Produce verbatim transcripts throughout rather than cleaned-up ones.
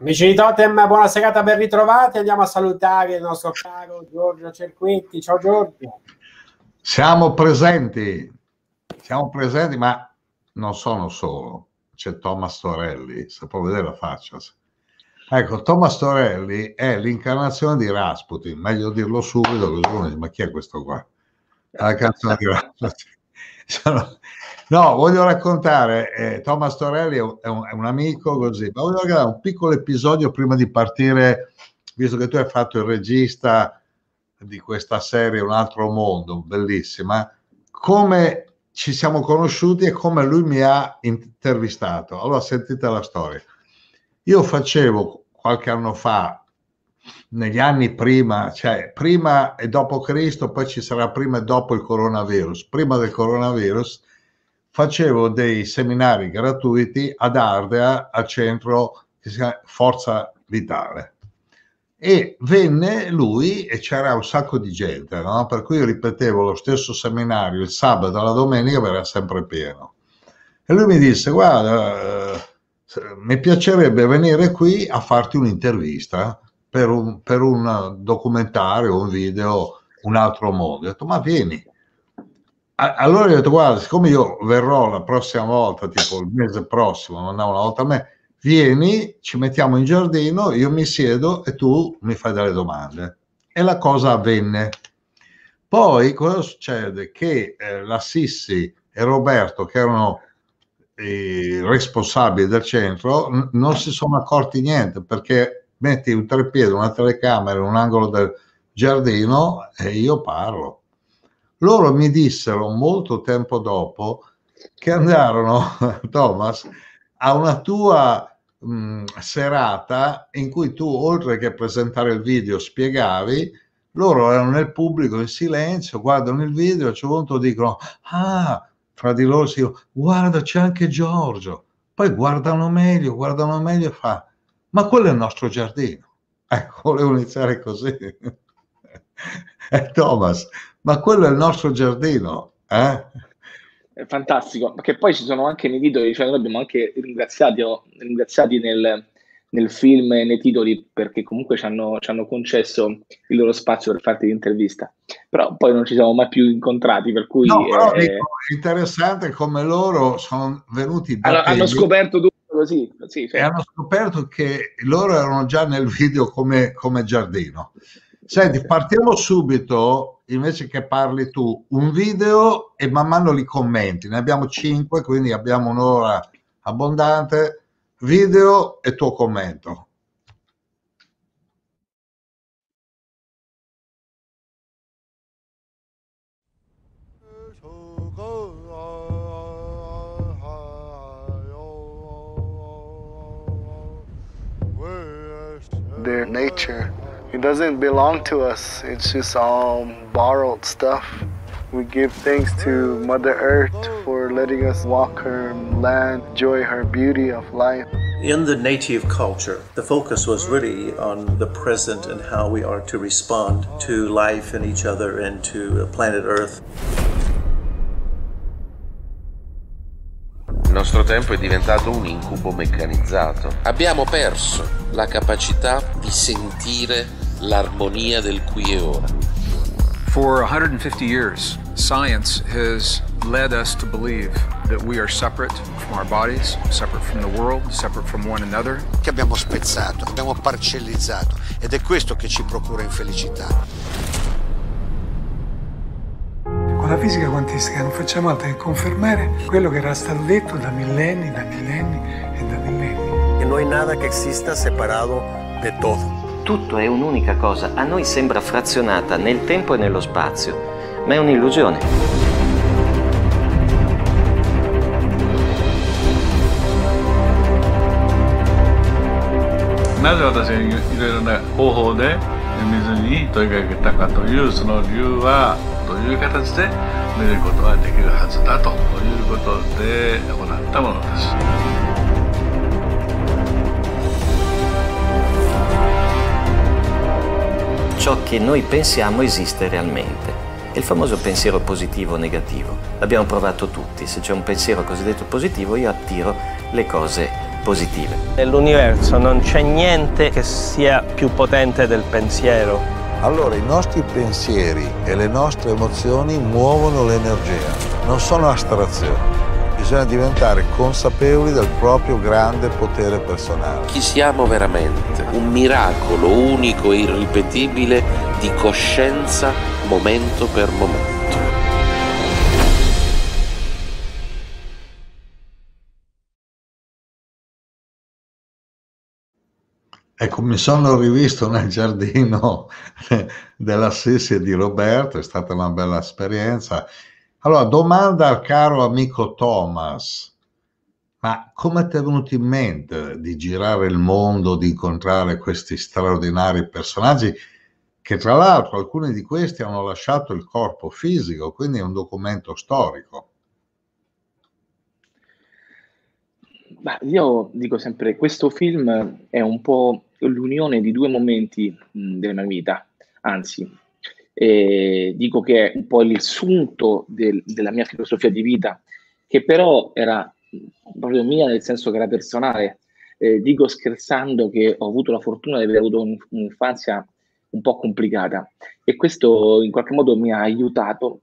Amici di Totem, buona serata, ben ritrovati. Andiamo a salutare il nostro caro Giorgio Cerquetti. Ciao Giorgio. Siamo presenti, siamo presenti, ma non sono solo. C'è Thomas Torelli, se può vedere la faccia. Ecco, Thomas Torelli è l'incarnazione di Rasputin, meglio dirlo subito, così uno dice, ma chi è questo qua? È la canzone di Rasputin. Sono... No, voglio raccontare, eh, Thomas Torelli è un, è, un, è un amico così, ma voglio raccontare un piccolo episodio prima di partire, visto che tu hai fatto il regista di questa serie Un altro mondo, bellissima, come ci siamo conosciuti e come lui mi ha intervistato. Allora sentite la storia. Io facevo qualche anno fa, negli anni prima, cioè prima e dopo Cristo, poi ci sarà prima e dopo il coronavirus. Prima del coronavirus facevo dei seminari gratuiti ad Ardea, al centro che si chiama Forza Vitale. E venne lui e c'era un sacco di gente, no? Per cui io ripetevo lo stesso seminario il sabato e la domenica, era sempre pieno. E lui mi disse, guarda, eh, mi piacerebbe venire qui a farti un'intervista per un, per un documentario, un video, Un altro mondo. Ho detto, ma vieni. Allora gli ho detto, guarda, siccome io verrò la prossima volta, tipo il mese prossimo, mandavo una volta a me, vieni, ci mettiamo in giardino, io mi siedo e tu mi fai delle domande. E la cosa avvenne. Poi cosa succede? Che eh, la Sissi e Roberto, che erano i responsabili del centro, n- non si sono accorti niente, perché metti un treppiede, una telecamera in un angolo del giardino e io parlo. Loro mi dissero molto tempo dopo che andarono, Thomas, a una tua mh, serata in cui tu, oltre che presentare il video, spiegavi, loro erano nel pubblico in silenzio, guardano il video, a un certo punto dicono, ah, fra di loro si dicono, guarda c'è anche Giorgio, poi guardano meglio, guardano meglio e fa, ma quello è il nostro giardino. Ecco, volevo iniziare così. Eh, Thomas, ma quello è il nostro giardino, eh? È fantastico, perché poi ci sono anche nei titoli, cioè noi abbiamo anche ringraziati, ringraziati nel, nel film e nei titoli, perché comunque ci hanno, ci hanno concesso il loro spazio per farti l'intervista, però poi non ci siamo mai più incontrati, per cui... No, però eh, dico, interessante come loro sono venuti da hanno, te, hanno scoperto tutto così, sì, e certo. hanno scoperto che loro erano già nel video come, come giardino. Senti, partiamo subito, invece che parli tu, un video e man mano li commenti. Ne abbiamo cinque, quindi abbiamo un'ora abbondante. Video e tuo commento. Their nature. It doesn't belong to us. It's just all borrowed stuff. We give thanks to Mother Earth for letting us walk her land, enjoy her beauty of life. In the native culture, the focus was really on the present and how we are to respond to life and each other and to planet Earth. Il nostro tempo è diventato un incubo meccanizzato. Abbiamo perso la capacità di sentire l'armonia del qui e ora. For one hundred fifty years, science has led us to believe that we are separate from our bodies, separate from the world, separate from one another. Che abbiamo spezzato, abbiamo parcellizzato ed è questo che ci procura infelicità. Con la fisica quantistica non facciamo altro che confermare quello che era stato detto da millenni, da millenni e da millenni. Que no hay nada que exista separado de todo. Tutto è un'unica cosa, a noi sembra frazionata nel tempo e nello spazio, ma è un'illusione. Perché 私がいろいろな方法で水に問いかけたかというその理由はどういう形で見ることができるはずだということで行ったものです。 Ciò che noi pensiamo esiste realmente. È il famoso pensiero positivo o negativo. L'abbiamo provato tutti. Se c'è un pensiero cosiddetto positivo, io attiro le cose positive. Nell'universo non c'è niente che sia più potente del pensiero. Allora i nostri pensieri e le nostre emozioni muovono l'energia, non sono astrazioni. Bisogna diventare consapevoli del proprio grande potere personale. Chi siamo veramente? Un miracolo unico e irripetibile di coscienza momento per momento. Ecco, mi sono rivisto nel giardino dell'Assisi e di Roberto, è stata una bella esperienza. Allora, domanda al caro amico Thomas, ma come ti è venuto in mente di girare il mondo, di incontrare questi straordinari personaggi, che tra l'altro alcuni di questi hanno lasciato il corpo fisico, quindi è un documento storico? Beh, io dico sempre, questo film è un po' l'unione di due momenti mh, della mia vita, anzi, eh, dico che è un po' il sunto del, della mia filosofia di vita, che però era proprio mia, nel senso che era personale. Eh, dico scherzando che ho avuto la fortuna di aver avuto un, un'infanzia un po' complicata, e questo in qualche modo mi ha aiutato,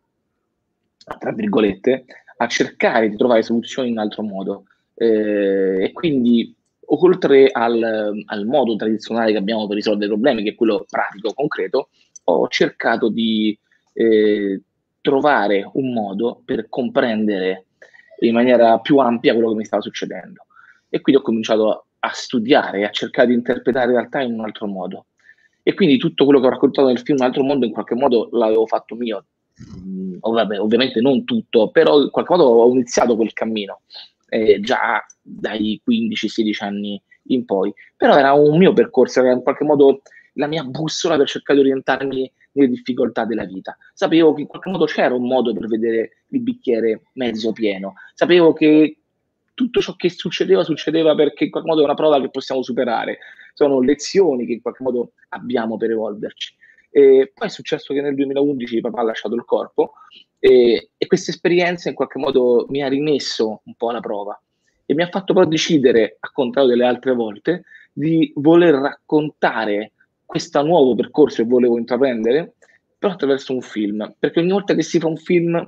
tra virgolette, a cercare di trovare soluzioni in un altro modo. Eh, e quindi, oltre al, al modo tradizionale che abbiamo per risolvere i problemi, che è quello pratico, concreto, ho cercato di eh, trovare un modo per comprendere in maniera più ampia quello che mi stava succedendo. E quindi ho cominciato a, a studiare, a cercare di interpretare la realtà in un altro modo. E quindi tutto quello che ho raccontato nel film Un altro mondo in qualche modo l'avevo fatto mio. Mm, vabbè, ovviamente non tutto, però in qualche modo ho iniziato quel cammino. Eh, già dai quindici sedici anni in poi, però era un mio percorso, era in qualche modo la mia bussola per cercare di orientarmi nelle difficoltà della vita. Sapevo che in qualche modo c'era un modo per vedere il bicchiere mezzo pieno, sapevo che tutto ciò che succedeva succedeva perché in qualche modo è una prova che possiamo superare, sono lezioni che in qualche modo abbiamo per evolverci. E poi è successo che nel duemilaundici papà ha lasciato il corpo, e, e questa esperienza in qualche modo mi ha rimesso un po' alla prova e mi ha fatto però decidere, al contrario delle altre volte, di voler raccontare questo nuovo percorso che volevo intraprendere, però attraverso un film, perché ogni volta che si fa un film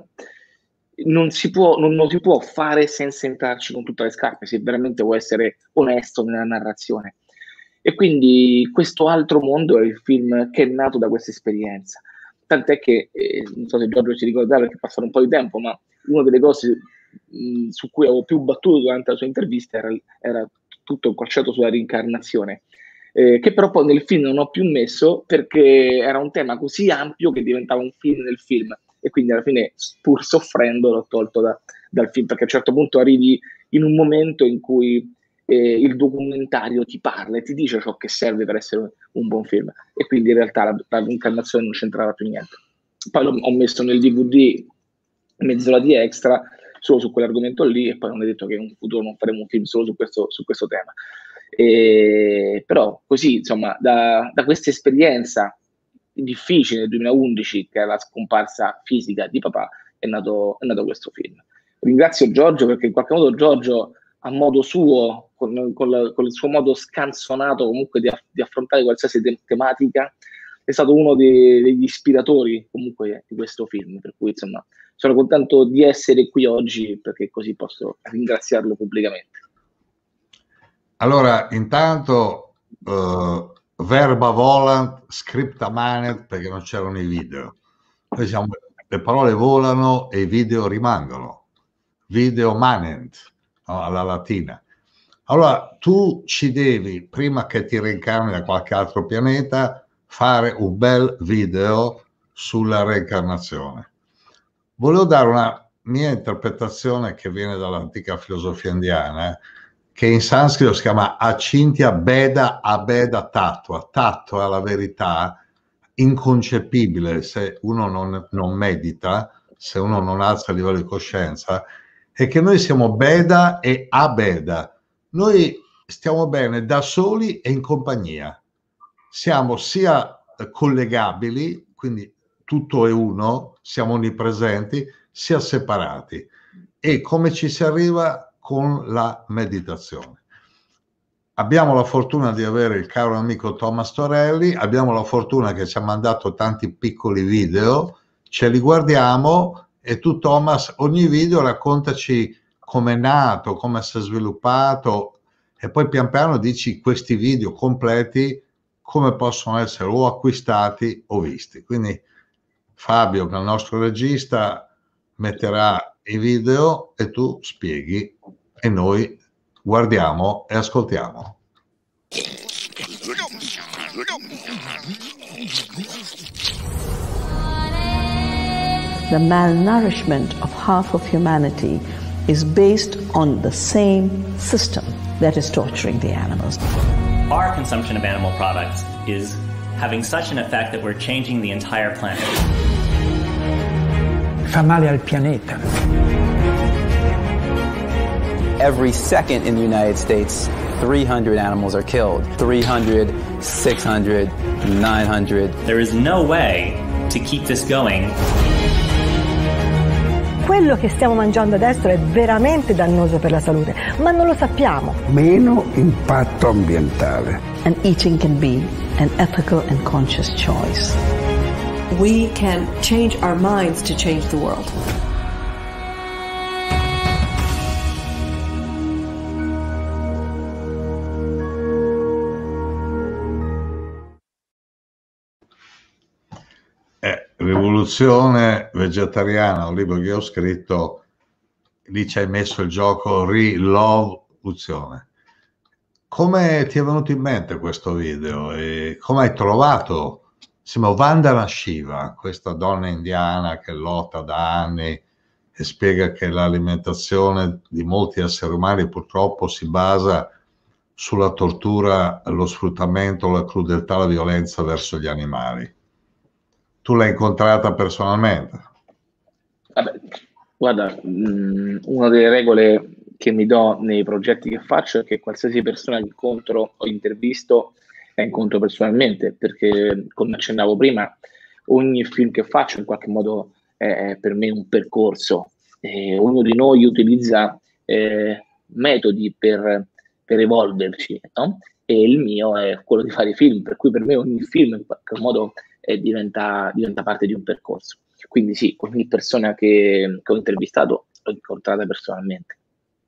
non si può, non, non si può fare senza entrarci con tutte le scarpe, se veramente vuoi essere onesto nella narrazione. E quindi questo altro mondo è il film che è nato da questa esperienza. Tant'è che, eh, non so se Giorgio ci ricorda perché è passato un po' di tempo, ma una delle cose mh, su cui avevo più battuto durante la sua intervista era, era tutto il concetto sulla reincarnazione, eh, che però poi nel film non ho più messo perché era un tema così ampio che diventava un film nel film, e quindi alla fine, pur soffrendo, l'ho tolto da, dal film, perché a un certo punto arrivi in un momento in cui Eh, il documentario ti parla e ti dice ciò che serve per essere un buon film, e quindi in realtà la, la reincarnazione non c'entrava più niente. Poi l'ho, ho messo nel D V D mezz'ora di extra solo su quell'argomento lì, e poi non è detto che in un futuro non faremo un film solo su questo, su questo tema. E, però così, insomma, da, da questa esperienza difficile nel duemilaundici, che è la scomparsa fisica di papà, è nato, è nato questo film. Ringrazio Giorgio perché in qualche modo Giorgio, a modo suo, con, con, la, con il suo modo scanzonato comunque di, di affrontare qualsiasi te- tematica, è stato uno dei, degli ispiratori comunque di questo film, per cui insomma sono contento di essere qui oggi perché così posso ringraziarlo pubblicamente. Allora, intanto uh, verba volant, scripta manet, perché non c'erano i video. Noi siamo, le parole volano e i video rimangono. Video manent, no, alla latina. Allora, tu ci devi, prima che ti reincarni da qualche altro pianeta, fare un bel video sulla reincarnazione. Volevo dare una mia interpretazione che viene dall'antica filosofia indiana, che in sanscrito si chiama Acintya Beda Abeda Tattva. Tattva è la verità inconcepibile se uno non, non medita, se uno non alza il livello di coscienza, è che noi siamo Beda e Abeda. Noi stiamo bene da soli e in compagnia. Siamo sia collegabili, quindi tutto è uno, siamo onnipresenti, sia separati. E come ci si arriva? Con la meditazione. abbiamo la fortuna di avere il caro amico Thomas Torelli, abbiamo la fortuna che ci ha mandato tanti piccoli video, ce li guardiamo e tu Thomas ogni video raccontaci come è nato, come si è sviluppato e poi pian piano dici questi video completi come possono essere o acquistati o visti. Quindi Fabio, che è il nostro regista, metterà i video e tu spieghi e noi guardiamo e ascoltiamo. The malnourishment of half of humanity is based on the same system that is torturing the animals. Our consumption of animal products is having such an effect that we're changing the entire planet. Fa male al pianeta. Every second in the United States, three hundred animals are killed. three hundred, six hundred, nine hundred. There is no way to keep this going. Quello che stiamo mangiando adesso è veramente dannoso per la salute, ma non lo sappiamo. Meno impatto ambientale. And eating can be an ethical and conscious choice. We can change our minds to change the world. Eh, Rivoluzione vegetariana, un libro che ho scritto, lì ci hai messo il gioco Rivoluzione. Come ti è venuto in mente questo video e come hai trovato insomma, Vandana Shiva, questa donna indiana che lotta da anni e spiega che l'alimentazione di molti esseri umani purtroppo si basa sulla tortura, lo sfruttamento, la crudeltà, la violenza verso gli animali. Tu l'hai incontrata personalmente? Vabbè, guarda, mh, una delle regole che mi do nei progetti che faccio è che qualsiasi persona che incontro o intervisto la incontro personalmente, perché come accennavo prima, ogni film che faccio in qualche modo è per me un percorso. E ognuno di noi utilizza eh, metodi per, per evolverci, no? E il mio è quello di fare film, per cui per me ogni film in qualche modo eh, diventa, diventa parte di un percorso. Quindi sì, ogni persona che, che ho intervistato l'ho incontrata personalmente.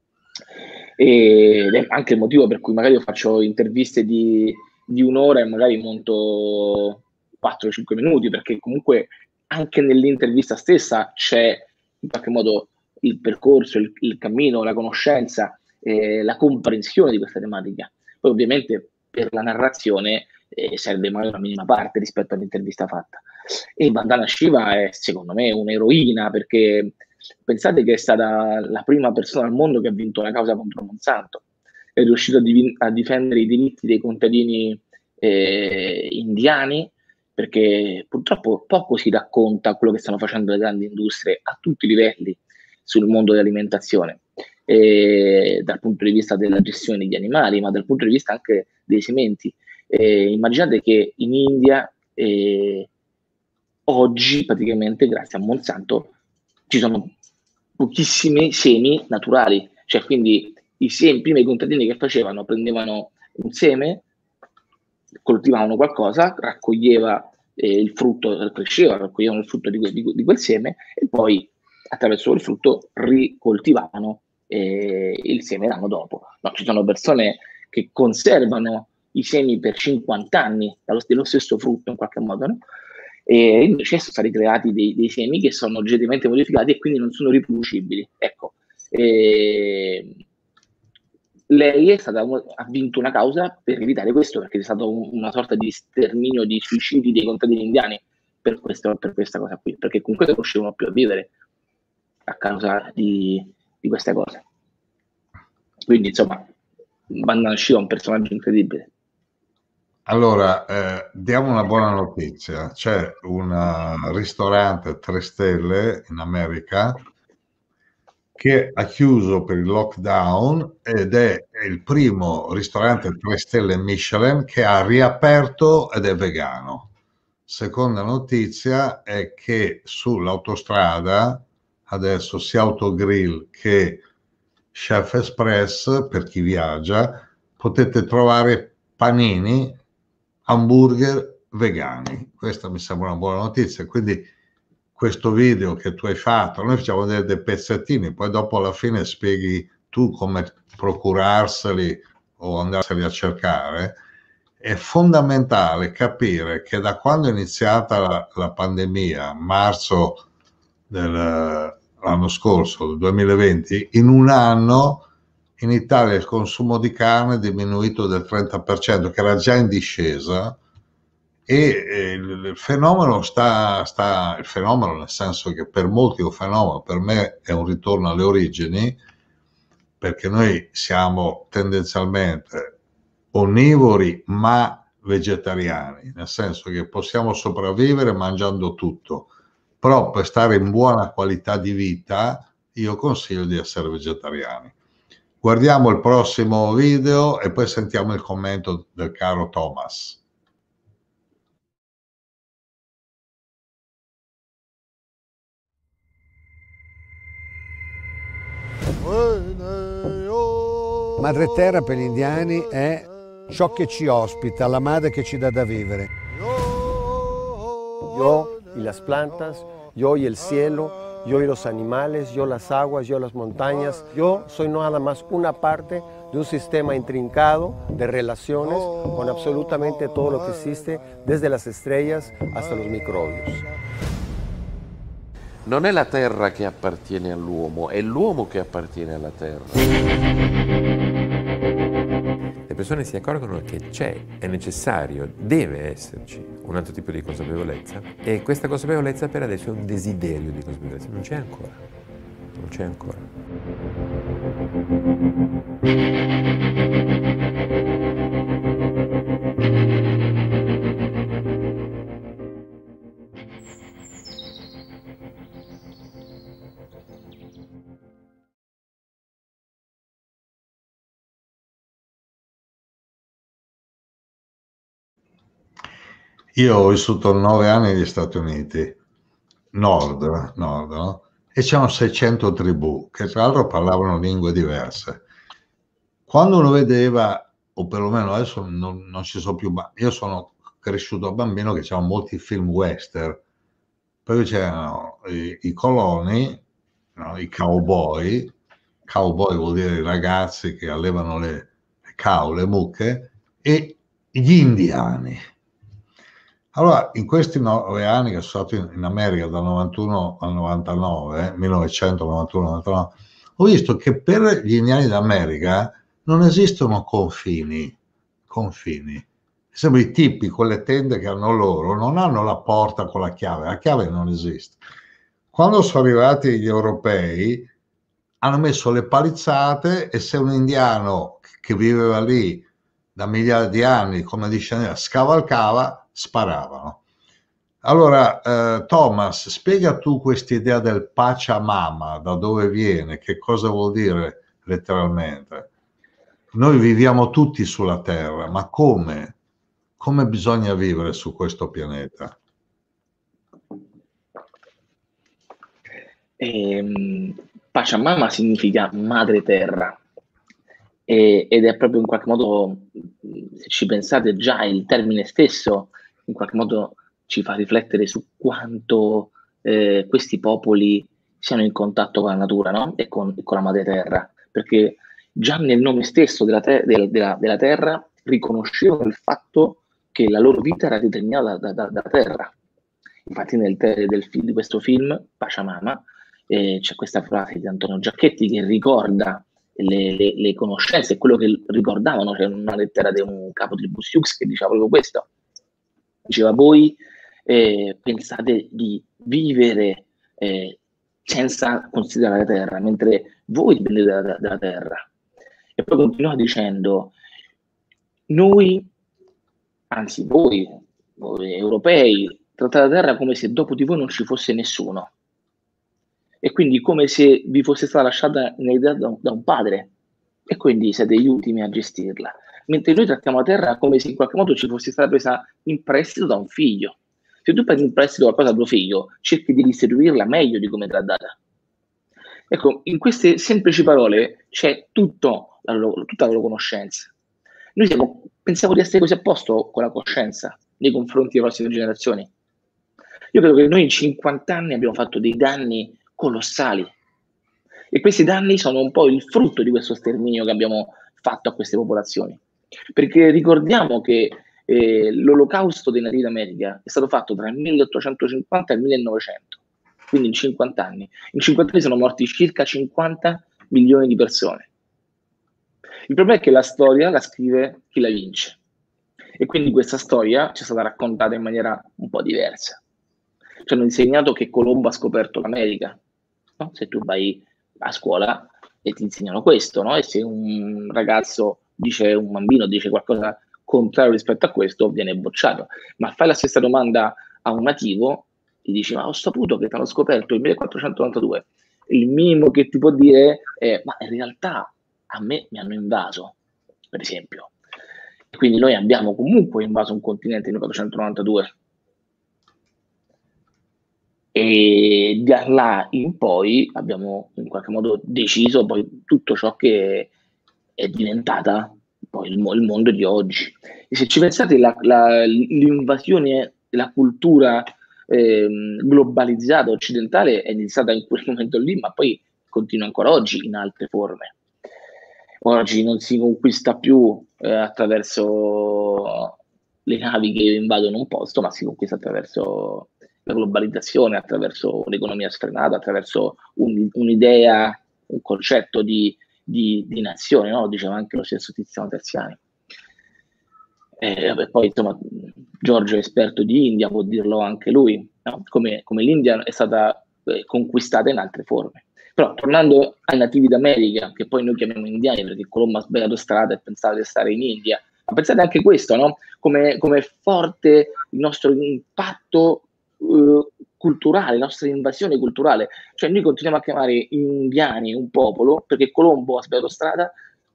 Ed è anche il motivo per cui magari io faccio interviste di, di un'ora e magari monto quattro cinque minuti, perché comunque anche nell'intervista stessa c'è in qualche modo il percorso, il, il cammino, la conoscenza, eh, la comprensione di questa tematica. Poi ovviamente per la narrazione eh, serve magari una minima parte rispetto all'intervista fatta. E Vandana Shiva è secondo me un'eroina, perché pensate che è stata la prima persona al mondo che ha vinto una causa contro Monsanto, è riuscita a, div- a difendere i diritti dei contadini eh, indiani, perché purtroppo poco si racconta quello che stanno facendo le grandi industrie a tutti i livelli sul mondo dell'alimentazione, eh, dal punto di vista della gestione degli animali, ma dal punto di vista anche dei sementi. Eh, immaginate che in India eh, oggi praticamente grazie a Monsanto ci sono pochissimi semi naturali, cioè quindi i semi, prima i contadini che facevano, prendevano un seme, coltivavano qualcosa, raccoglieva eh, il frutto, cresceva, raccoglievano il frutto di, di, di quel seme e poi attraverso il frutto ricoltivavano eh, il seme l'anno dopo. No, ci sono persone che conservano i semi per cinquanta anni dallo, dello stesso frutto in qualche modo, no? E invece sono stati creati dei, dei semi che sono geneticamente modificati e quindi non sono riproducibili. Ecco, e lei è stata, ha vinto una causa per evitare questo, perché è stato un, una sorta di sterminio, di suicidi dei contadini indiani per, questo, per questa cosa qui, perché comunque non riuscivano più a vivere a causa di, di queste cose. Quindi insomma, Vandana Shiva è un personaggio incredibile. Allora, eh, diamo una buona notizia. C'è un ristorante a tre stelle in America che ha chiuso per il lockdown ed è il primo ristorante a tre stelle Michelin che ha riaperto ed è vegano. Seconda notizia è che sull'autostrada adesso sia Autogrill che Chef Express, per chi viaggia, potete trovare panini, hamburger vegani. Questa mi sembra una buona notizia. Quindi questo video che tu hai fatto, noi facciamo vedere dei pezzettini, poi dopo alla fine spieghi tu come procurarseli o andarseli a cercare. È fondamentale capire che da quando è iniziata la, la pandemia, marzo dell'anno scorso, del duemilaventi, in un anno in Italia il consumo di carne è diminuito del trenta per cento, che era già in discesa, e, e il fenomeno sta, sta, il fenomeno nel senso che per molti è un fenomeno, per me è un ritorno alle origini, perché noi siamo tendenzialmente onnivori ma vegetariani, nel senso che possiamo sopravvivere mangiando tutto, però per stare in buona qualità di vita io consiglio di essere vegetariani. Guardiamo il prossimo video e poi sentiamo il commento del caro Thomas. Madre Terra per gli indiani è ciò che ci ospita, la madre che ci dà da vivere. Yo y las plantas, yo y el cielo, yo y los animales, yo las aguas, yo las montañas. Yo soy nada más una parte de un sistema intrincado de relaciones con absolutamente todo lo que existe, desde las estrellas hasta los microbios. Non è la terra che appartiene all'uomo, è l'uomo che appartiene alla terra. Le persone si accorgono che c'è, è necessario, deve esserci un altro tipo di consapevolezza, e questa consapevolezza per adesso è un desiderio di consapevolezza, non c'è ancora, non c'è ancora. Io ho vissuto nove anni negli Stati Uniti, nord, nord, no? E c'erano seicento tribù, che tra l'altro parlavano lingue diverse. Quando uno vedeva, o perlomeno adesso non, non ci sono più, ma io sono cresciuto bambino che c'erano molti film western, poi c'erano i, i coloni, no? I cowboy, cowboy vuol dire i ragazzi che allevano le, le cow, le mucche, e gli indiani. Allora, in questi nove anni che sono stato in, in America dal novantuno al novantanove, millenovecentonovantuno novantanove, ho visto che per gli indiani d'America non esistono confini, confini. Sembra i tipi con le tende che hanno loro, non hanno la porta con la chiave, la chiave non esiste. Quando sono arrivati gli europei, hanno messo le palizzate, e se un indiano che viveva lì da migliaia di anni, come discendeva, scavalcava, sparavano. Allora, eh, Thomas, spiega tu questa idea del Pachamama, da dove viene, che cosa vuol dire letteralmente? Noi viviamo tutti sulla Terra, ma come? Come bisogna vivere su questo pianeta? Eh, Pachamama significa madre terra, e, ed è proprio in qualche modo, se ci pensate, già il termine stesso in qualche modo ci fa riflettere su quanto eh, questi popoli siano in contatto con la natura, no? e, con, e con la madre terra, perché già nel nome stesso della, ter della, della, della terra riconoscevano il fatto che la loro vita era determinata da, da, dalla terra. Infatti nel del film, di questo film, Pachamama, eh, c'è questa frase di Antonio Giacchetti che ricorda le, le, le conoscenze e quello che ricordavano. C'è una lettera di un capo tribù Sioux che diceva proprio questo. Diceva: voi eh, pensate di vivere eh, senza considerare la terra, mentre voi dipendete dalla, dalla terra. E poi continua dicendo: noi, anzi voi, voi europei, trattate la terra come se dopo di voi non ci fosse nessuno, e quindi come se vi fosse stata lasciata in eredità da, da un padre, e quindi siete gli ultimi a gestirla, mentre noi trattiamo la terra come se in qualche modo ci fosse stata presa in prestito da un figlio. Se tu prendi in prestito qualcosa al tuo figlio, cerchi di restituirla meglio di come te l'ha data. Ecco, in queste semplici parole c'è tutto la loro, tutta la loro conoscenza. Noi siamo, pensiamo di essere così a posto con la coscienza nei confronti delle prossime generazioni. Io credo che noi in cinquanta anni abbiamo fatto dei danni colossali e questi danni sono un po' il frutto di questo sterminio che abbiamo fatto a queste popolazioni. Perché ricordiamo che eh, l'olocausto dei nativi d'America è stato fatto tra il milleottocentocinquanta e il millenovecento, quindi in cinquanta anni. In cinquanta anni sono morti circa cinquanta milioni di persone. Il problema è che la storia la scrive chi la vince e quindi questa storia ci è stata raccontata in maniera un po' diversa. Ci hanno insegnato che Colombo ha scoperto l'America, no? Se tu vai a scuola e ti insegnano questo, no? E se un ragazzo dice, un bambino dice qualcosa contrario rispetto a questo, viene bocciato. Ma fai la stessa domanda a un nativo, ti dici, ma ho saputo che ti hanno scoperto il millequattrocentonovantadue. Il minimo che ti può dire è, ma in realtà a me mi hanno invaso, per esempio. Quindi noi abbiamo comunque invaso un continente nel millequattrocentonovantadue. E da là in poi abbiamo in qualche modo deciso poi tutto ciò che è diventata poi il, il mondo di oggi. E se ci pensate, la, la, l'invasione della cultura eh, globalizzata occidentale è iniziata in quel momento lì, ma poi continua ancora oggi in altre forme. Oggi non si conquista più eh, attraverso le navi che invadono un posto, ma si conquista attraverso la globalizzazione, attraverso l'economia sfrenata, attraverso un, un'idea, un concetto di, di, di nazione, no? Lo diceva anche lo stesso Tiziano Terziani. E vabbè, poi insomma Giorgio è esperto di India, può dirlo anche lui, no? come, come l'India è stata eh, conquistata in altre forme. Però tornando ai nativi d'America, che poi noi chiamiamo indiani perché Colombo ha sbagliato strada e pensava di stare in India, ma pensate anche questo, no? Come, come è forte il nostro impatto uh, culturale, la nostra invasione culturale. Cioè noi continuiamo a chiamare indiani un popolo perché Colombo ha sbagliato strada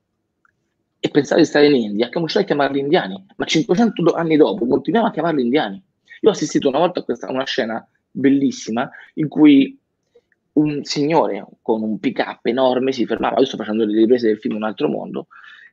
e pensava di stare in India, che cominciamo a chiamarli indiani, ma cinquecento anni dopo continuiamo a chiamarli indiani. Io ho assistito una volta a questa, una scena bellissima in cui un signore con un pick-up enorme si fermava, io sto facendo le riprese del film Un altro mondo,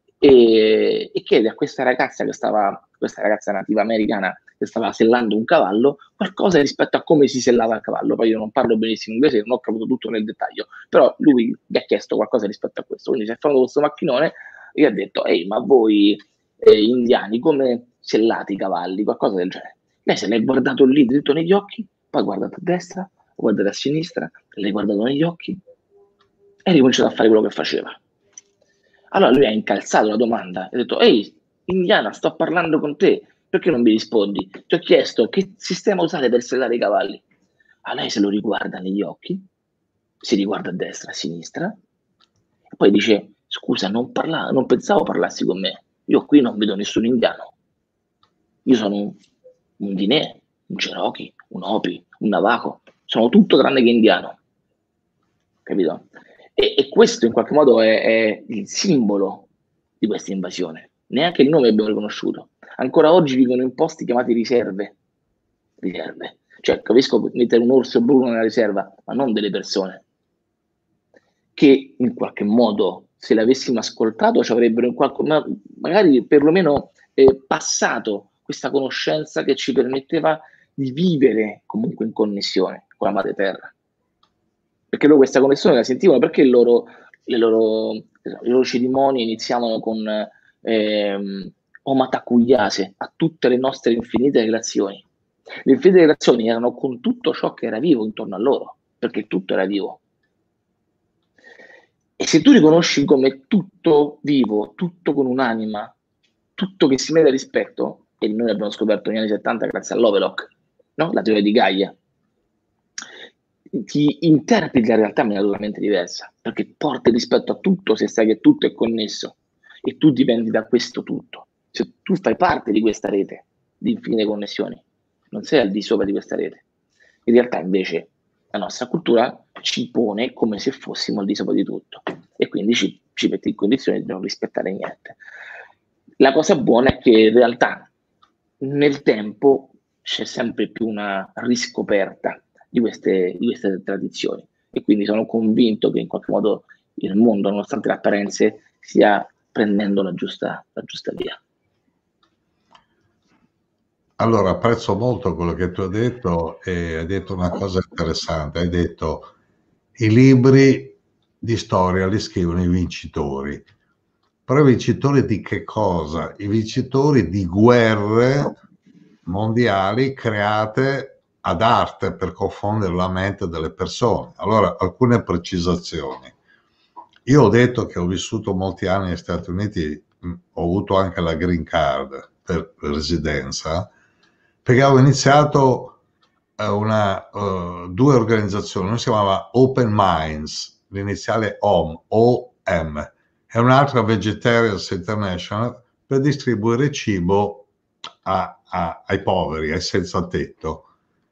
e, e chiede a questa ragazza che stava, questa ragazza nativa americana che stava sellando un cavallo, qualcosa rispetto a come si sellava il cavallo. Poi io non parlo benissimo inglese, non ho capito tutto nel dettaglio, però lui gli ha chiesto qualcosa rispetto a questo, quindi si è fatto questo macchinone e gli ha detto, ehi, ma voi eh, indiani come sellate i cavalli, qualcosa del genere. Lei se l'è guardato lì dritto negli occhi, poi ha guardato a destra, guardate a sinistra, l'hai guardato negli occhi e ha ricominciato a fare quello che faceva. Allora lui ha incalzato la domanda e ha detto, ehi, indiana, sto parlando con te, perché non mi rispondi? Ti ho chiesto che sistema usate per sellare i cavalli. A lei se lo riguarda negli occhi, si riguarda a destra, a sinistra, e poi dice, scusa, non, parla- non pensavo parlassi con me, io qui non vedo nessun indiano, io sono un, un Dinè, un Cherokee, un Hopi, un Navajo, sono tutto tranne che indiano, capito? E, e questo in qualche modo è, è il simbolo di questa invasione. Neanche il nome abbiamo riconosciuto. Ancora oggi vivono in posti chiamati riserve. Riserve. Cioè, capisco mettere un orso bruno nella riserva, ma non delle persone. Che in qualche modo, se l'avessimo ascoltato, ci avrebbero in qualche modo, magari perlomeno eh, passato questa conoscenza che ci permetteva di vivere comunque in connessione con la madre terra, perché loro questa connessione la sentivano, perché loro, le, loro, le loro cerimonie iniziavano con ehm, omatakuyase a tutte le nostre infinite relazioni. Le infinite relazioni erano con tutto ciò che era vivo intorno a loro, perché tutto era vivo. E se tu riconosci come tutto vivo, tutto con un'anima, tutto che si merita rispetto, e noi abbiamo scoperto negli anni settanta grazie a Lovelock, no? La teoria di Gaia, ti interpreti la realtà in maniera totalmente diversa, perché porti rispetto a tutto se sai che tutto è connesso e tu dipendi da questo tutto. Se tu fai parte di questa rete di infinite connessioni, non sei al di sopra di questa rete. In realtà invece la nostra cultura ci pone come se fossimo al di sopra di tutto e quindi ci, ci mette in condizione di non rispettare niente. La cosa buona è che in realtà nel tempo c'è sempre più una riscoperta di queste, di queste tradizioni e quindi sono convinto che in qualche modo il mondo, nonostante le apparenze, sia prendendo la giusta, la giusta via. Allora, apprezzo molto quello che tu hai detto e hai detto una cosa interessante. Hai detto i libri di storia li scrivono i vincitori. Però i vincitori di che cosa? I vincitori di guerre mondiali create ad arte per confondere la mente delle persone. Allora, alcune precisazioni. Io ho detto che ho vissuto molti anni negli Stati Uniti, ho avuto anche la green card per residenza, perché avevo iniziato una, uh, due organizzazioni, una si chiamava Open Minds, l'iniziale O M, O M, e un'altra Vegetarians International, per distribuire cibo a, a, ai poveri, ai senza tetto.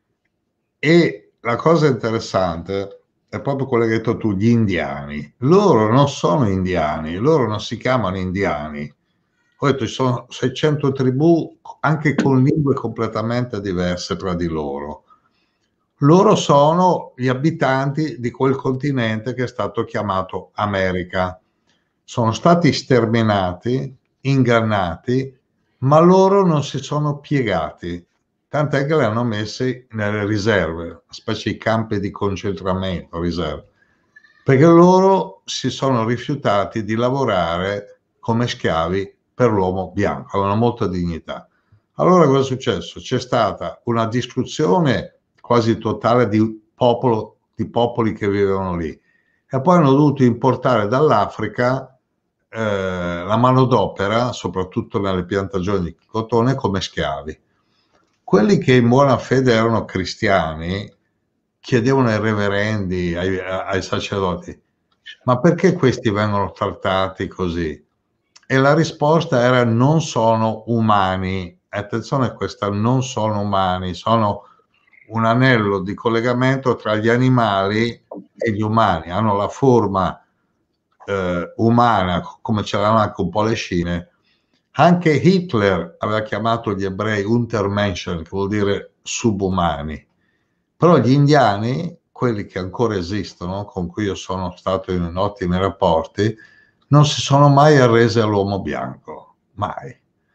E la cosa interessante è proprio quello che hai detto tu, gli indiani. Loro non sono indiani, loro non si chiamano indiani. Ho detto ci sono seicento tribù anche con lingue completamente diverse tra di loro. Loro sono gli abitanti di quel continente che è stato chiamato America. Sono stati sterminati, ingannati, ma loro non si sono piegati, tant'è che li hanno messi nelle riserve, una specie di campi di concentramento, riserve, perché loro si sono rifiutati di lavorare come schiavi per l'uomo bianco, avevano molta dignità. Allora cosa è successo? C'è stata una distruzione quasi totale di, popolo, di popoli che vivevano lì e poi hanno dovuto importare dall'Africa eh, la manodopera, soprattutto nelle piantagioni di cotone, come schiavi. Quelli che in buona fede erano cristiani chiedevano ai reverendi, ai, ai sacerdoti, ma perché questi vengono trattati così? E la risposta era: non sono umani. Attenzione a questa, non sono umani, sono un anello di collegamento tra gli animali e gli umani, hanno la forma eh, umana, come ce l'hanno anche un po' le Scine. Anche Hitler aveva chiamato gli ebrei Untermenschen, che vuol dire subumani. Però gli indiani, quelli che ancora esistono, con cui io sono stato in ottimi rapporti, non si sono mai arresi all'uomo bianco, mai.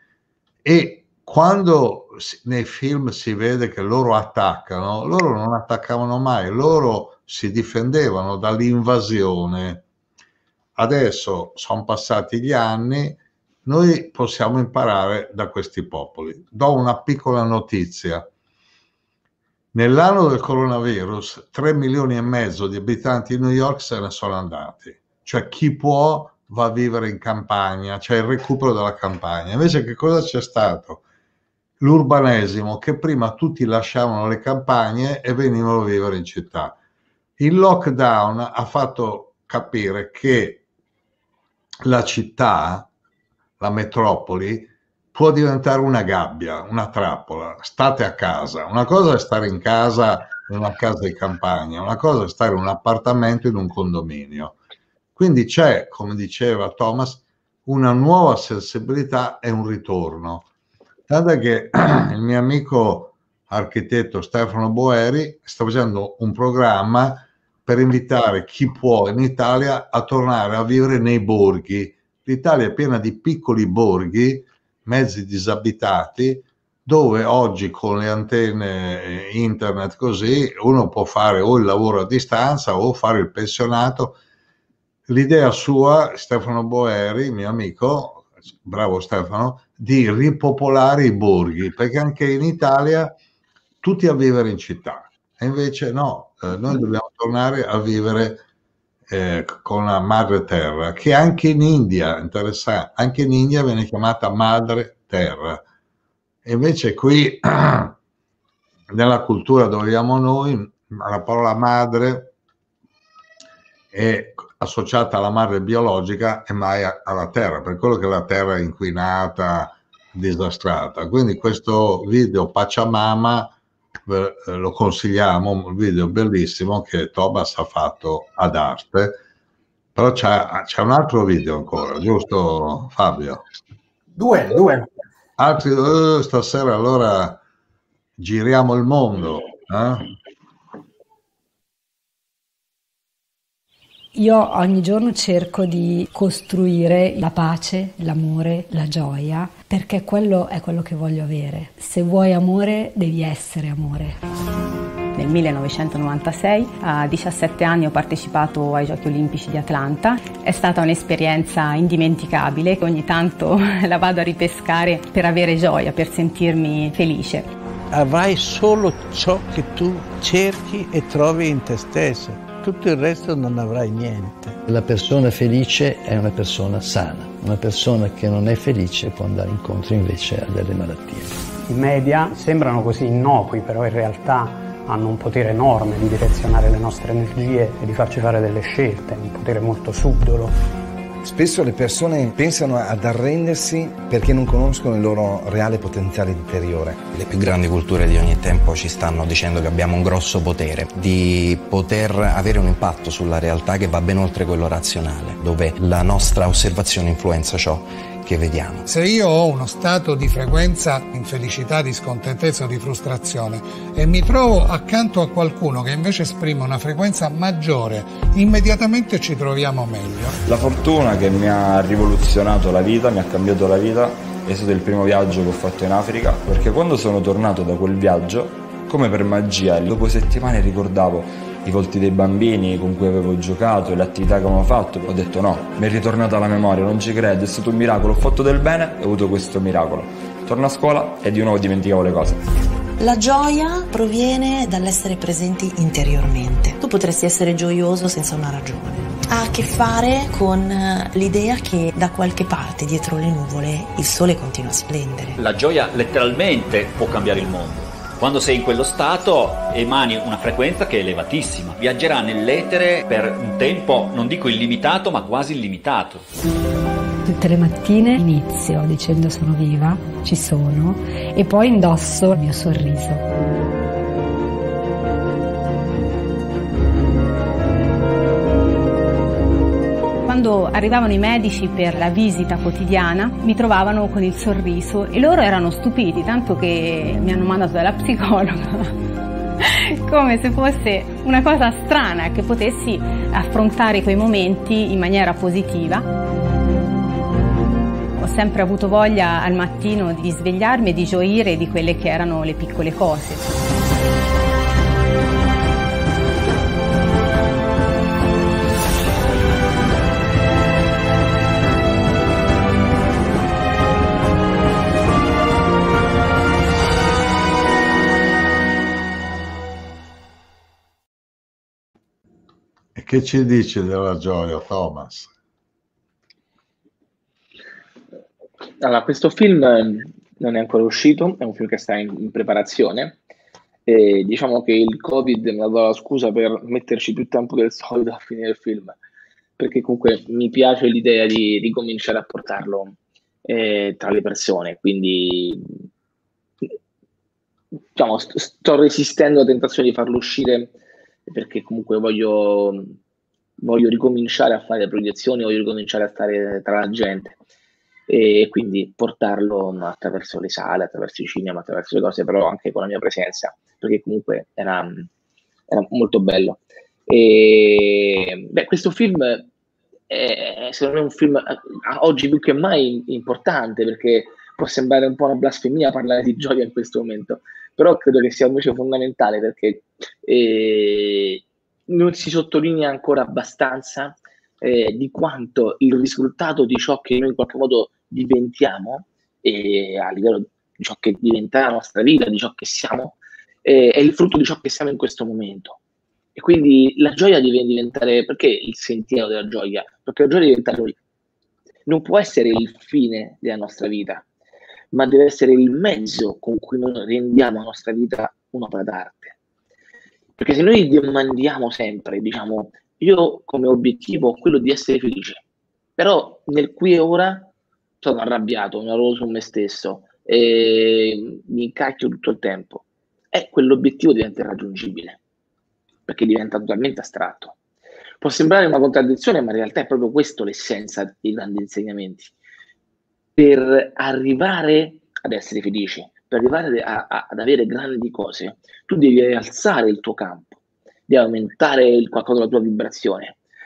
E quando nei film si vede che loro attaccano, loro non attaccavano mai, loro si difendevano dall'invasione. Adesso sono passati gli anni, noi possiamo imparare da questi popoli. Do una piccola notizia. Nell'anno del coronavirus, tre milioni e mezzo di abitanti di New York se ne sono andati. Cioè chi può va a vivere in campagna, c'è il recupero della campagna. Invece che cosa c'è stato? L'urbanesimo, che prima tutti lasciavano le campagne e venivano a vivere in città. Il lockdown ha fatto capire che la città, la metropoli, può diventare una gabbia, una trappola. State a casa. Una cosa è stare in casa, in una casa di campagna, una cosa è stare in un appartamento, in un condominio. Quindi c'è, come diceva Thomas, una nuova sensibilità e un ritorno. Tanto che il mio amico architetto Stefano Boeri sta facendo un programma per invitare chi può in Italia a tornare a vivere nei borghi. L'Italia è piena di piccoli borghi, mezzi disabitati, dove oggi con le antenne internet così uno può fare o il lavoro a distanza o fare il pensionato. L'idea sua, Stefano Boeri, mio amico, bravo Stefano, di ripopolare i borghi, perché anche in Italia tutti a vivere in città, e invece no, eh, noi dobbiamo tornare a vivere eh, con la madre terra, che anche in India, interessante, anche in India viene chiamata madre terra, e invece qui nella cultura dove viviamo noi la parola madre è associata alla madre biologica e mai alla terra, per quello che la terra è inquinata, disastrata. Quindi questo video Pachamama lo consigliamo, un video bellissimo che Thomas ha fatto ad arte, però c'è un altro video ancora, giusto Fabio? Due, due. Altri, uh, stasera allora giriamo il mondo. Eh? Io ogni giorno cerco di costruire la pace, l'amore, la gioia, perché quello è quello che voglio avere. Se vuoi amore, devi essere amore. Nel millenovecentonovantasei, a diciassette anni, ho partecipato ai Giochi Olimpici di Atlanta. È stata un'esperienza indimenticabile, ogni tanto la vado a ripescare per avere gioia, per sentirmi felice. Avrai solo ciò che tu cerchi e trovi in te stesso. Tutto il resto non avrai niente. La persona felice è una persona sana, una persona che non è felice può andare incontro invece a delle malattie. I media sembrano così innocui, però in realtà hanno un potere enorme di direzionare le nostre energie e di farci fare delle scelte, un potere molto subdolo. Spesso le persone pensano ad arrendersi perché non conoscono il loro reale potenziale interiore. Le più grandi culture di ogni tempo ci stanno dicendo che abbiamo un grosso potere, di poter avere un impatto sulla realtà che va ben oltre quello razionale, dove la nostra osservazione influenza ciò che vediamo. Se io ho uno stato di frequenza infelicità, di scontentezza o di frustrazione e mi trovo accanto a qualcuno che invece esprime una frequenza maggiore, immediatamente ci troviamo meglio. La fortuna che mi ha rivoluzionato la vita, mi ha cambiato la vita, è stato il primo viaggio che ho fatto in Africa, perché quando sono tornato da quel viaggio, come per magia, dopo settimane ricordavo i volti dei bambini con cui avevo giocato, le attività che avevo fatto. Ho detto no, mi è ritornata la memoria, non ci credo, è stato un miracolo, ho fatto del bene e ho avuto questo miracolo. Torno a scuola e di nuovo dimenticavo le cose. La gioia proviene dall'essere presenti interiormente. Tu potresti essere gioioso senza una ragione. Ha a che fare con l'idea che da qualche parte dietro le nuvole il sole continua a splendere. La gioia letteralmente può cambiare il mondo. Quando sei in quello stato emani una frequenza che è elevatissima. Viaggerà nell'etere per un tempo, non dico illimitato, ma quasi illimitato. Tutte le mattine inizio dicendo sono viva, ci sono, e poi indosso il mio sorriso. Quando arrivavano i medici per la visita quotidiana mi trovavano con il sorriso e loro erano stupiti, tanto che mi hanno mandato dalla psicologa come se fosse una cosa strana che potessi affrontare quei momenti in maniera positiva. Ho sempre avuto voglia al mattino di svegliarmi e di gioire di quelle che erano le piccole cose. E che ci dici della gioia, Thomas? Allora, questo film non è ancora uscito, è un film che sta in, in preparazione. E diciamo che il Covid mi ha dato la scusa per metterci più tempo del solito a finire il film, perché comunque mi piace l'idea di ricominciare a portarlo eh, tra le persone, quindi diciamo, st- sto resistendo alla tentazione di farlo uscire, perché comunque voglio, voglio ricominciare a fare proiezioni, voglio ricominciare a stare tra la gente e quindi portarlo attraverso le sale, attraverso i cinema, attraverso le cose, però anche con la mia presenza, perché comunque era, era molto bello. E, beh, questo film è, secondo me, un film oggi più che mai importante, perché può sembrare un po' una blasfemia parlare di gioia in questo momento, però credo che sia invece fondamentale, perché eh, non si sottolinea ancora abbastanza eh, di quanto il risultato di ciò che noi in qualche modo diventiamo, eh, a livello di ciò che diventerà la nostra vita, di ciò che siamo, eh, è il frutto di ciò che siamo in questo momento. E quindi la gioia deve diventare, perché il sentiero della gioia? Perché la gioia diventa noi. Non può essere il fine della nostra vita, ma deve essere il mezzo con cui noi rendiamo la nostra vita un'opera d'arte. Perché se noi demandiamo sempre, diciamo, io come obiettivo ho quello di essere felice, però nel qui e ora sono arrabbiato, mi arroso su me stesso, e mi incacchio tutto il tempo, e quell'obiettivo diventa irraggiungibile, perché diventa totalmente astratto. Può sembrare una contraddizione, ma in realtà è proprio questo l'essenza dei grandi insegnamenti. Per arrivare ad essere felici, per arrivare a, a, ad avere grandi cose, tu devi alzare il tuo campo, devi aumentare il qualcosa della tua vibrazione.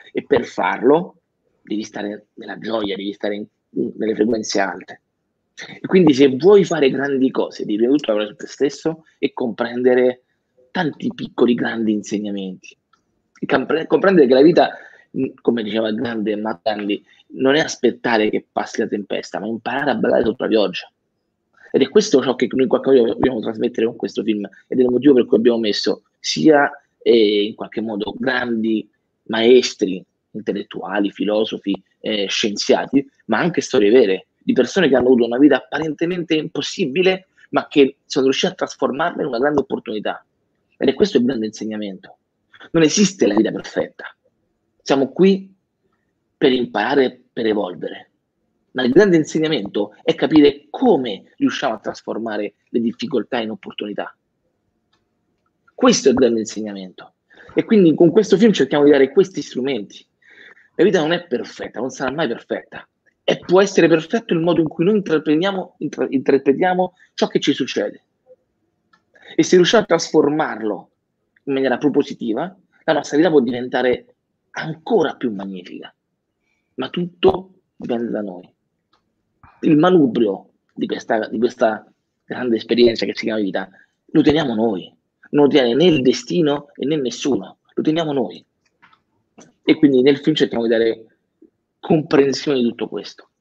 e per farlo devi stare nella gioia, devi stare in, nelle frequenze alte. E quindi se vuoi fare grandi cose, devi prima di tutto lavorare su te stesso e comprendere tanti piccoli grandi insegnamenti. E compre- comprendere che la vita, come diceva il grande Mahatma Gandhi, non è aspettare che passi la tempesta, ma imparare a ballare sotto la pioggia. Ed è questo ciò che noi in qualche modo dobbiamo trasmettere con questo film, ed è il motivo per cui abbiamo messo sia eh, in qualche modo grandi maestri intellettuali, filosofi, eh, scienziati, ma anche storie vere di persone che hanno avuto una vita apparentemente impossibile, ma che sono riuscite a trasformarla in una grande opportunità. Ed è questo il grande insegnamento. Non esiste la vita perfetta. Siamo qui per imparare, per evolvere. Ma il grande insegnamento è capire come riusciamo a trasformare le difficoltà in opportunità. Questo è il grande insegnamento. E quindi con questo film cerchiamo di dare questi strumenti. La vita non è perfetta, non sarà mai perfetta. E può essere perfetto il modo in cui noi interpretiamo, intra- interpretiamo ciò che ci succede. E se riusciamo a trasformarlo in maniera propositiva, la nostra vita può diventare ancora più magnifica. Ma tutto dipende da noi. Il manubrio di questa, di questa grande esperienza che si chiama vita lo teniamo noi. Non lo tiene né il destino e né nessuno. Lo teniamo noi. E quindi nel film cerchiamo di dare comprensione di tutto questo.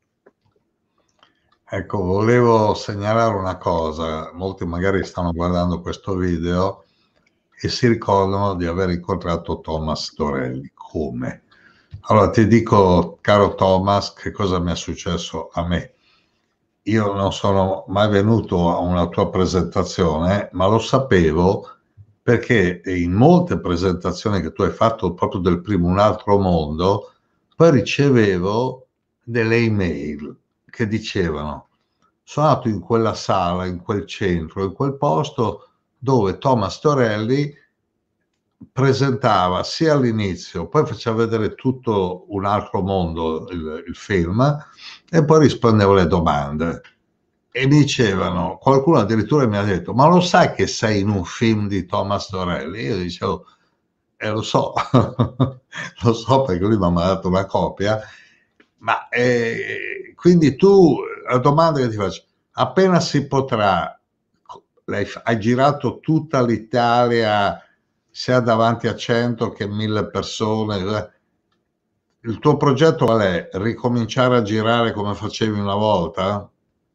Ecco, volevo segnalare una cosa. Molti magari stanno guardando questo video e si ricordano di aver incontrato Thomas Torelli. Come? Allora ti dico, caro Thomas, che cosa mi è successo a me. Io non sono mai venuto a una tua presentazione, ma lo sapevo perché in molte presentazioni che tu hai fatto proprio del primo Un altro mondo, poi ricevevo delle email che dicevano: sono andato in quella sala, in quel centro, in quel posto dove Thomas Torelli presentava sia all'inizio, poi faceva vedere tutto Un altro mondo, il, il film, e poi rispondevo alle domande. E mi dicevano, qualcuno addirittura mi ha detto: ma lo sai che sei in un film di Thomas Torelli? Io dicevo, eh, lo so, lo so perché lui mi ha mandato una copia, ma eh, quindi tu, la domanda che ti faccio, appena si potrà, lei, hai girato tutta l'Italia, sia davanti a cento che mille persone, il tuo progetto qual è? Ricominciare a girare come facevi una volta?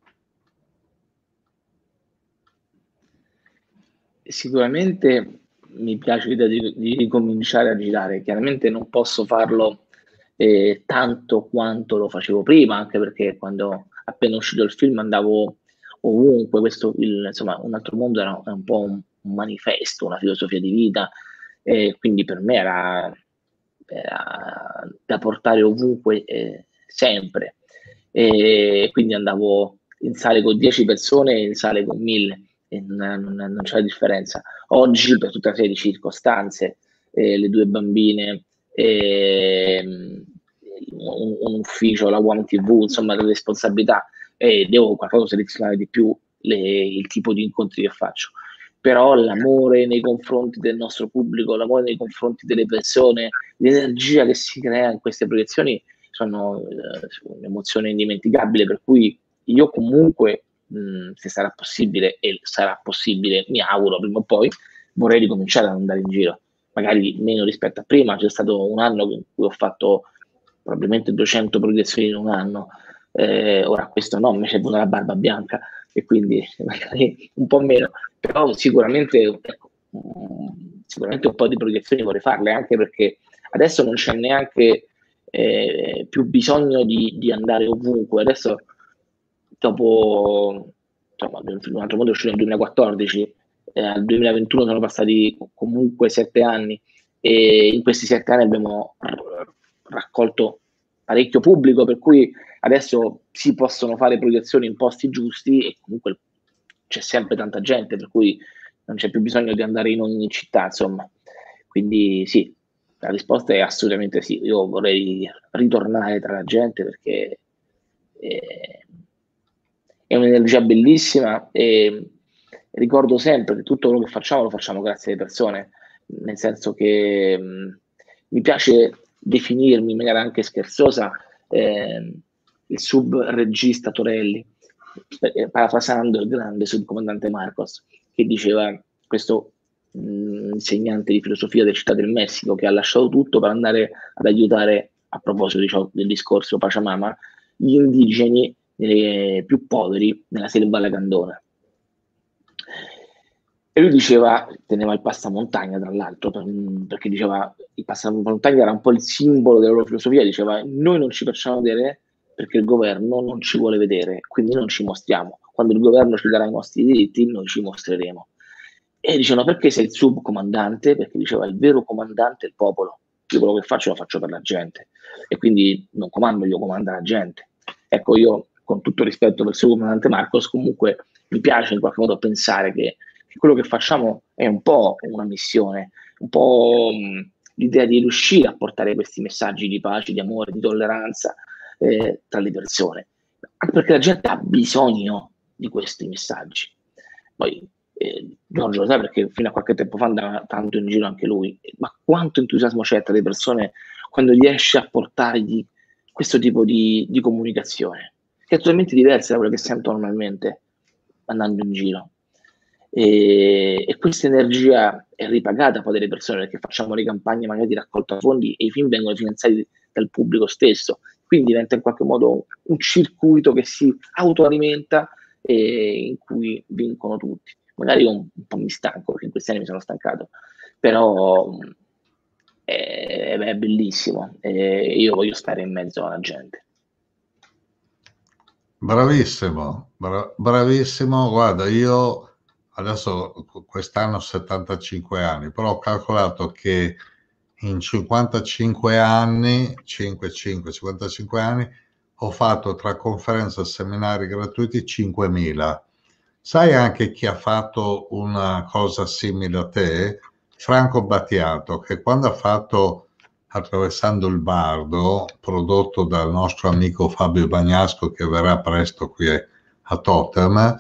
Sicuramente mi piace l'idea di, di ricominciare a girare. Chiaramente non posso farlo eh, tanto quanto lo facevo prima, anche perché quando appena uscito il film andavo ovunque. Questo, il, insomma, Un altro mondo era, era un po' un, un manifesto, una filosofia di vita, e quindi per me era, era da portare ovunque, eh, sempre. E quindi andavo in sale con dieci persone e in sale con mille. Non, non, non c'è differenza. Oggi, per tutta una serie di circostanze, eh, le due bambine, eh, un, un ufficio, la One T V, insomma, le responsabilità, eh, devo qualcosa selezionare di più le, il tipo di incontri che faccio. Però l'amore nei confronti del nostro pubblico, l'amore nei confronti delle persone, l'energia che si crea in queste proiezioni sono eh, un'emozione indimenticabile, per cui io comunque, se sarà possibile, e sarà possibile, mi auguro prima o poi, vorrei ricominciare ad andare in giro, magari meno rispetto a prima. C'è stato un anno in cui ho fatto probabilmente duecento proiezioni in un anno, eh, ora questo no, mi c'è venuta la barba bianca e quindi magari un po' meno, però sicuramente, ecco, sicuramente un po' di proiezioni vorrei farle, anche perché adesso non c'è neanche eh, più bisogno di, di andare ovunque. Adesso, dopo, insomma, Un altro mondo è uscito nel duemilaquattordici, eh, al duemilaventuno sono passati comunque sette anni, e in questi sette anni abbiamo raccolto parecchio pubblico, per cui adesso si possono fare proiezioni in posti giusti e comunque c'è sempre tanta gente, per cui non c'è più bisogno di andare in ogni città, insomma. Quindi sì, la risposta è assolutamente sì. Io vorrei ritornare tra la gente perché eh, è un'energia bellissima, e ricordo sempre che tutto quello che facciamo lo facciamo grazie alle persone, nel senso che mh, mi piace definirmi in maniera anche scherzosa eh, il subregista Torelli, eh, parafrasando il grande subcomandante Marcos, che diceva, questo mh, insegnante di filosofia del Città del Messico, che ha lasciato tutto per andare ad aiutare, a proposito diciamo, del discorso Pachamama, gli indigeni eh, più poveri nella selva lagandona. E lui diceva, teneva il passamontagna tra l'altro, per, perché diceva il passamontagna era un po' il simbolo della loro filosofia, diceva noi non ci facciamo vedere perché il governo non ci vuole vedere, quindi non ci mostriamo. Quando il governo ci darà i nostri diritti, noi ci mostreremo. E dicevano, perché sei il subcomandante? Perché diceva, il vero comandante è il popolo. Io quello che faccio lo faccio per la gente. E quindi non comando io, comanda la gente. Ecco, io, con tutto rispetto per il subcomandante Marcos, comunque mi piace in qualche modo pensare che, che quello che facciamo è un po' una missione, un po' mh, l'idea di riuscire a portare questi messaggi di pace, di amore, di tolleranza, Eh, tra le persone, anche perché la gente ha bisogno di questi messaggi. Poi eh, Giorgio lo sa perché fino a qualche tempo fa andava tanto in giro anche lui, ma quanto entusiasmo c'è tra le persone quando riesce a portargli questo tipo di, di comunicazione, che è totalmente diversa da quella che sento normalmente andando in giro. E, e questa energia è ripagata poi delle persone, perché facciamo le campagne magari di raccolta fondi e i film vengono finanziati dal pubblico stesso, quindi diventa in qualche modo un circuito che si autoalimenta e in cui vincono tutti. Magari io un, un po' mi stanco, perché in questi anni mi sono stancato, però è, è bellissimo e io voglio stare in mezzo alla gente. Bravissimo, bra- bravissimo. Guarda, io adesso quest'anno ho settantacinque anni, però ho calcolato che in cinquantacinque anni, cinque, cinque, cinquantacinque anni, ho fatto tra conferenze e seminari gratuiti cinquemila. Sai anche chi ha fatto una cosa simile a te? Franco Battiato, che quando ha fatto Attraversando il Bardo, prodotto dal nostro amico Fabio Bagnasco, che verrà presto qui a Tottem,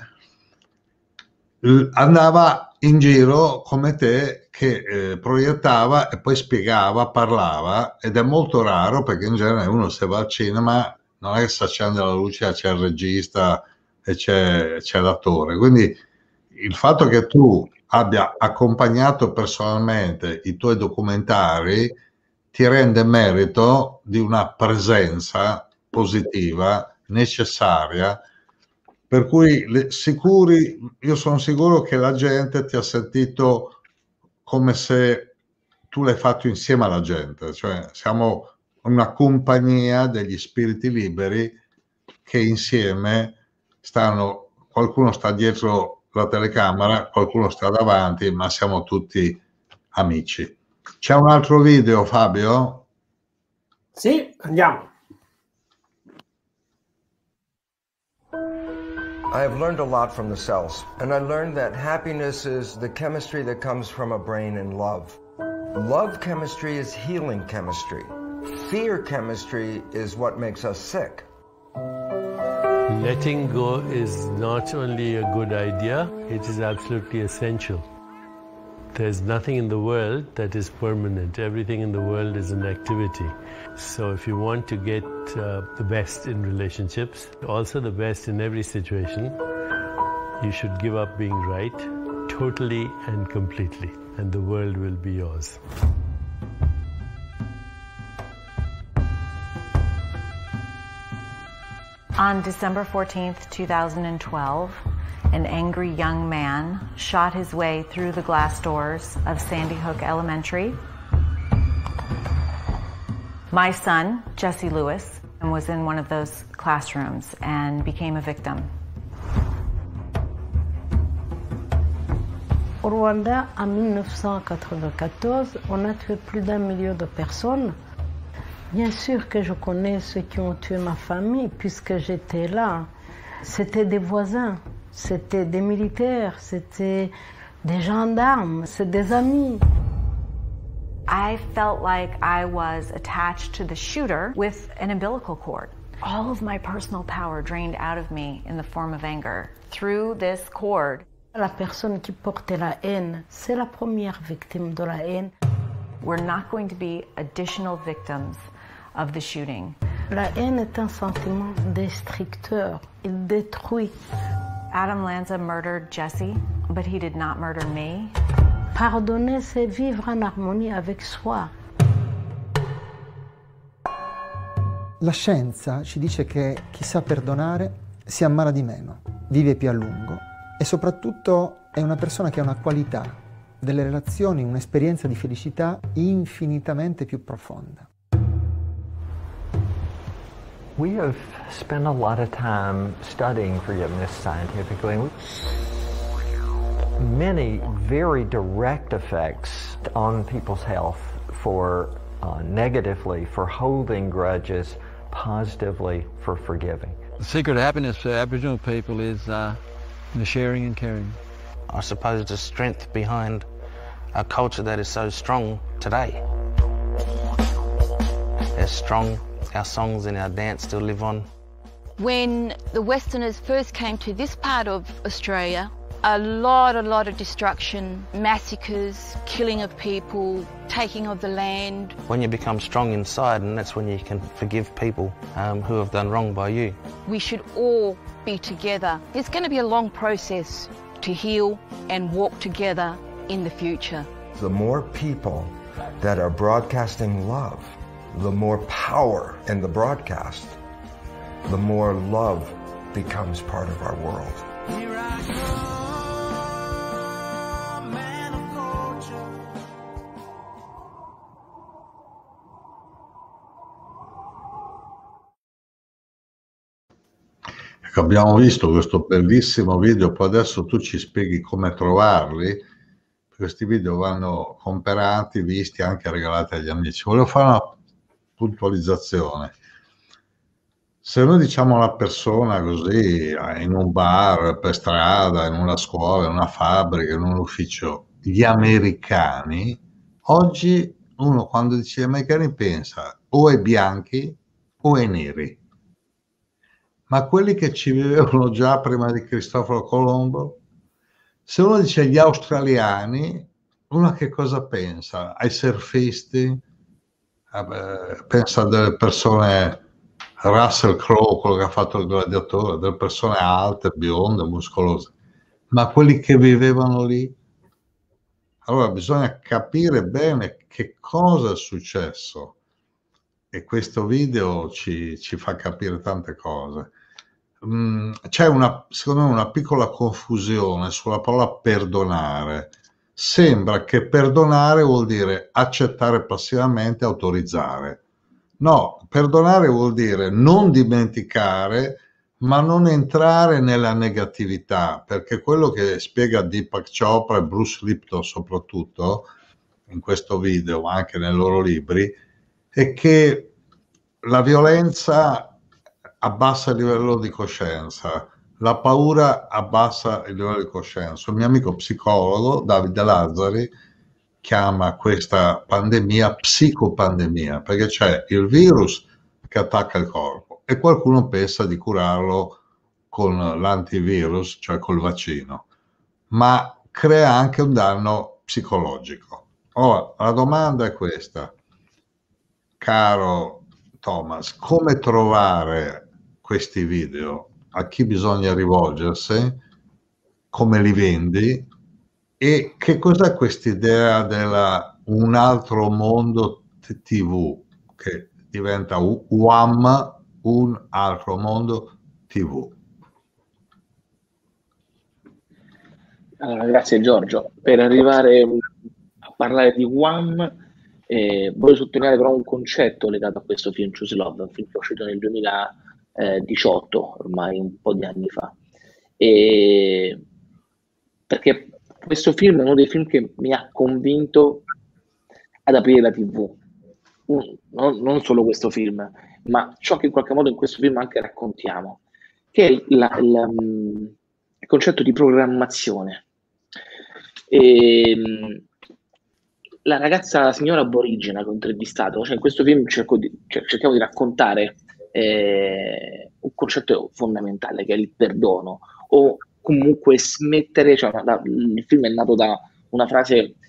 andava in giro come te, che eh, proiettava e poi spiegava, parlava, ed è molto raro perché in genere uno se va al cinema non è che si accende la luce, c'è il regista e c'è, c'è l'attore. Quindi il fatto che tu abbia accompagnato personalmente i tuoi documentari ti rende merito di una presenza positiva, necessaria, per cui le, sicuri, io sono sicuro che la gente ti ha sentito come se tu l'hai fatto insieme alla gente, cioè siamo una compagnia degli spiriti liberi che insieme stanno, qualcuno sta dietro la telecamera, qualcuno sta davanti, ma siamo tutti amici. C'è un altro video, Fabio? Sì, andiamo. I have learned a lot from the cells, and I learned that happiness is the chemistry that comes from a brain in love. Love chemistry is healing chemistry. Fear chemistry is what makes us sick. Letting go is not only a good idea, it is absolutely essential. There's nothing in the world that is permanent. Everything in the world is an activity. So if you want to get uh, the best in relationships, also the best in every situation, you should give up being right totally and completely, and the world will be yours. On December fourteenth, two thousand twelve, an angry young man shot his way through the glass doors of Sandy Hook Elementary. My son, Jesse Lewis, was in one of those classrooms and became a victim. Au Rwanda, en mille neuf cent quatre-vingt-quatorze, on a tué plus d'un million de personnes. Bien sûr que je connais ceux qui ont tué ma famille, puisque j'étais là. C'était des voisins, c'était des militaires, c'était des gendarmes, c'est des amis. I felt like I was attached to the shooter with an umbilical cord. All of my personal power drained out of me in the form of anger through this cord. La personne qui porte la haine, c'est la première victime de la haine. We're not going to be additional victims of the shooting. La haine est un sentiment destructeur. Il détruit. Adam Lanza murdered Jesse, but he did not murder me. Pardonner, c'est vivre en harmonie avec soi. La scienza ci dice che chi sa perdonare si ammala di meno, vive più a lungo e soprattutto è una persona che ha una qualità delle relazioni, un'esperienza di felicità infinitamente più profonda. We have spent a lot of time studying forgiveness scientifically. Many very direct effects on people's health, for uh, negatively for holding grudges, positively for forgiving. The secret of happiness for Aboriginal people is uh, the sharing and caring. I suppose the strength behind a culture that is so strong today. As strong, our songs and our dance still live on. When the Westerners first came to this part of Australia, a lot, a lot of destruction, massacres, killing of people, taking of the land. When you become strong inside, and that's when you can forgive people um, who have done wrong by you. We should all be together. It's going to be a long process to heal and walk together in the future. The more people that are broadcasting love, the more power in the broadcast, the more love becomes part of our world. Abbiamo visto questo bellissimo video, poi adesso tu ci spieghi come trovarli. Questi video vanno comprati, visti, anche regalati agli amici. Volevo fare una puntualizzazione. Se noi diciamo a una persona così, in un bar, per strada, in una scuola, in una fabbrica, in un ufficio, gli americani, oggi uno quando dice gli americani pensa o ai bianchi o ai neri. Ma quelli che ci vivevano già prima di Cristoforo Colombo, se uno dice gli australiani, uno a che cosa pensa? Ai surfisti? Vabbè, pensa a delle persone, Russell Crowe, quello che ha fatto il gladiatore, delle persone alte, bionde, muscolose. Ma quelli che vivevano lì? Allora bisogna capire bene che cosa è successo. E questo video ci, ci fa capire tante cose. Mm, c'è una, secondo me, una piccola confusione sulla parola perdonare. Sembra che perdonare vuol dire accettare passivamente, autorizzare. No, perdonare vuol dire non dimenticare, ma non entrare nella negatività, perché quello che spiega Deepak Chopra e Bruce Lipton soprattutto, in questo video, ma anche nei loro libri, è che la violenza abbassa il livello di coscienza, la paura abbassa il livello di coscienza. Un mio amico psicologo, Davide Lazzari, chiama questa pandemia psicopandemia, perché c'è il virus che attacca il corpo e qualcuno pensa di curarlo con l'antivirus, cioè col vaccino, ma crea anche un danno psicologico. Ora, la domanda è questa, caro Thomas, come trovare questi video? A chi bisogna rivolgersi? Come li vendi? E che cos'è quest'idea della un altro mondo tivù, che diventa U A M, un altro mondo tivù? Allora, grazie Giorgio. Per arrivare a parlare di U A M, eh, voglio sottolineare però un concetto legato a questo film, Choose Love, un film che è uscito nel duemiladiciotto, ormai un po' di anni fa. E perché questo film è uno dei film che mi ha convinto ad aprire la tivù. Un, non, non solo questo film, ma ciò che in qualche modo in questo film anche raccontiamo, che è la, la, il concetto di programmazione. E, la ragazza, la signora aborigena che ho intervistato, cioè in questo film cerco di, cioè, cerchiamo di raccontare eh, un concetto fondamentale che è il perdono, o comunque smettere, cioè, da, il film è nato da una frase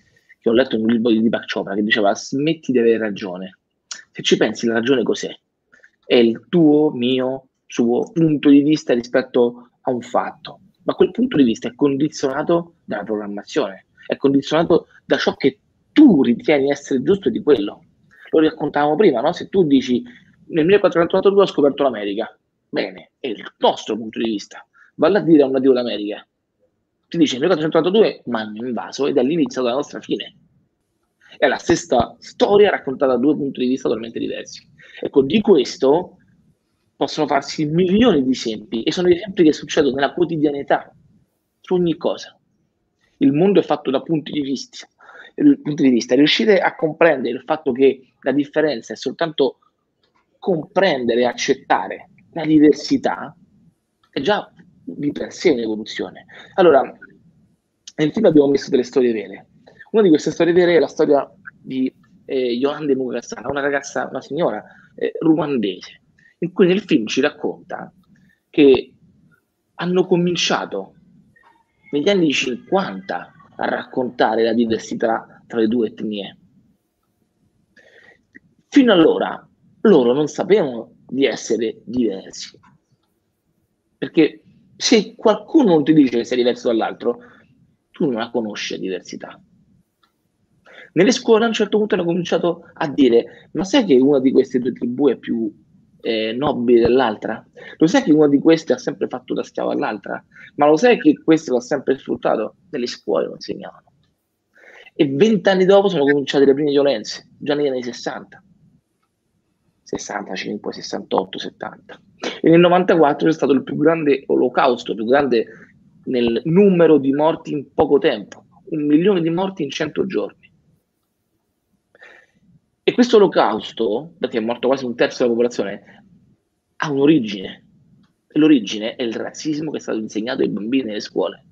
che ho letto in un libro di Deepak Chopra, che diceva: smetti di avere ragione. Se ci pensi, la ragione cos'è? È il tuo, mio, suo punto di vista rispetto a un fatto, ma quel punto di vista è condizionato dalla programmazione, è condizionato da ciò che tu ritieni essere giusto di quello. Lo raccontavamo prima, no? Se tu dici nel millequattrocentonovantadue ho scoperto l'America, bene, è il nostro punto di vista. Valla a dire a un nativo d'America, ti dice nel millequattrocentonovantadue mi hanno invaso ed è l'inizio della nostra fine. È la stessa storia raccontata da due punti di vista totalmente diversi. Ecco, di questo possono farsi milioni di esempi, e sono esempi che succedono nella quotidianità, su ogni cosa. Il mondo è fatto da punti di vista. Il punto di vista. Riuscire a comprendere il fatto che la differenza è soltanto comprendere e accettare la diversità è già di per sé un'evoluzione. Allora, nel film abbiamo messo delle storie vere. Una di queste storie vere è la storia di eh, Yolande Mugassana, una ragazza, una signora eh, ruandese, in cui nel film ci racconta che hanno cominciato negli anni cinquanta a raccontare la diversità tra le due etnie. Fino allora loro non sapevano di essere diversi, perché se qualcuno non ti dice che sei diverso dall'altro, tu non la conosci la diversità. Nelle scuole a un certo punto hanno cominciato a dire: ma sai che una di queste due tribù è più eh, nobile dell'altra? Lo sai che una di queste ha sempre fatto da schiavo all'altra? Ma lo sai che questo l'ha sempre sfruttato? Nelle scuole lo insegnavano. E vent'anni dopo sono cominciate le prime violenze, già negli anni sessanta. sessantacinque, sessantotto, settanta. E nel novantaquattro c'è stato il più grande olocausto, il più grande nel numero di morti in poco tempo, un milione di morti in cento giorni. E questo olocausto, perché è morto quasi un terzo della popolazione, ha un'origine. E l'origine è il razzismo che è stato insegnato ai bambini nelle scuole.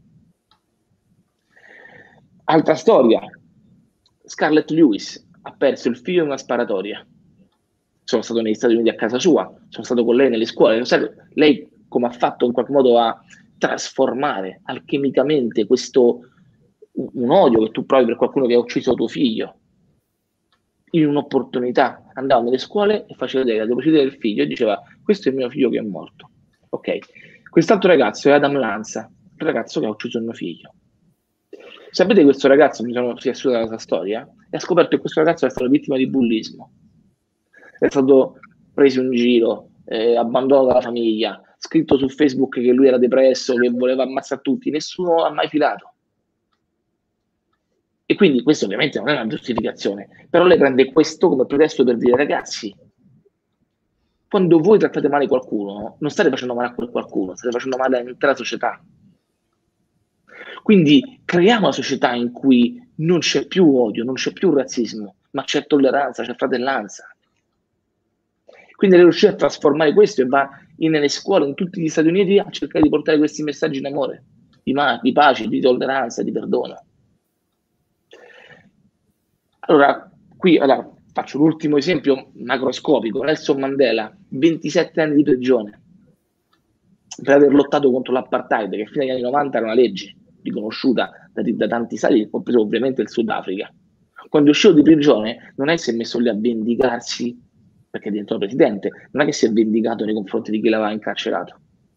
Altra storia: Scarlett Lewis ha perso il figlio in una sparatoria. Sono stato negli Stati Uniti a casa sua, sono stato con lei nelle scuole. Lo sai, lei come ha fatto in qualche modo a trasformare alchimicamente questo un odio che tu provi per qualcuno che ha ucciso tuo figlio in un'opportunità. Andava nelle scuole e faceva vedere la deposito del figlio e diceva: questo è il mio figlio che è morto. Ok, quest'altro ragazzo è Adam Lanza, il ragazzo che ha ucciso il mio figlio. Sapete che questo ragazzo, mi sono riassunto la sua storia, e ha scoperto che questo ragazzo è stato vittima di bullismo. È stato preso in giro, eh, abbandonato dalla famiglia, scritto su Facebook che lui era depresso, che voleva ammazzare tutti, nessuno ha mai filato. E quindi questo ovviamente non è una giustificazione, però lei prende questo come pretesto per dire: ragazzi, quando voi trattate male qualcuno, non state facendo male a quel qualcuno, state facendo male all'intera società. Quindi creiamo una società in cui non c'è più odio, non c'è più razzismo, ma c'è tolleranza, c'è fratellanza. Quindi lei riuscì a trasformare questo e va in, nelle scuole in tutti gli Stati Uniti a cercare di portare questi messaggi in amore, di, ma- di pace, di tolleranza, di perdono. Allora, qui allora, faccio l'ultimo esempio macroscopico. Nelson Mandela, ventisette anni di prigione per aver lottato contro l'apartheid, che fino agli anni novanta era una legge riconosciuta da, da tanti stati, compreso ovviamente il Sudafrica. Quando è uscito di prigione non è che si è messo lì a vendicarsi perché è diventato presidente, non è che si è vendicato nei confronti di chi l'aveva incarcerato.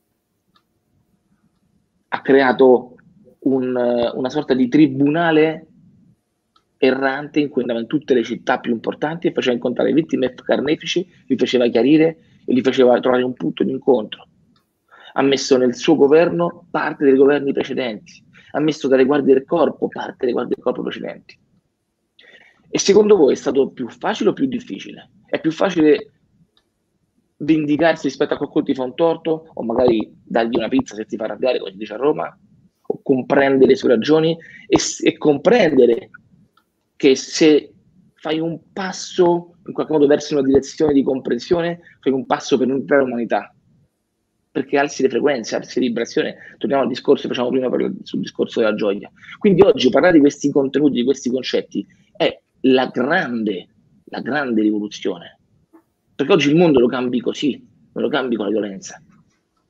Ha creato un, una sorta di tribunale errante in cui andava in tutte le città più importanti e faceva incontrare vittime e carnefici, li faceva chiarire e li faceva trovare un punto di incontro. Ha messo nel suo governo parte dei governi precedenti, ha messo dalle guardie del corpo parte delle guardie del corpo precedenti. E secondo voi è stato più facile o più difficile? È più facile vendicarsi rispetto a qualcuno che ti fa un torto, o magari dargli una pizza se ti fa arrabbiare, come si dice a Roma, o comprendere le sue ragioni e, e comprendere che se fai un passo in qualche modo verso una direzione di comprensione, fai un passo per l'intera umanità, perché alzi le frequenze, alzi le vibrazioni. Torniamo al discorso che facciamo prima per, sul discorso della gioia. Quindi oggi parlare di questi contenuti, di questi concetti, è la grande, la grande rivoluzione, perché oggi il mondo lo cambi così, non lo cambi con la violenza.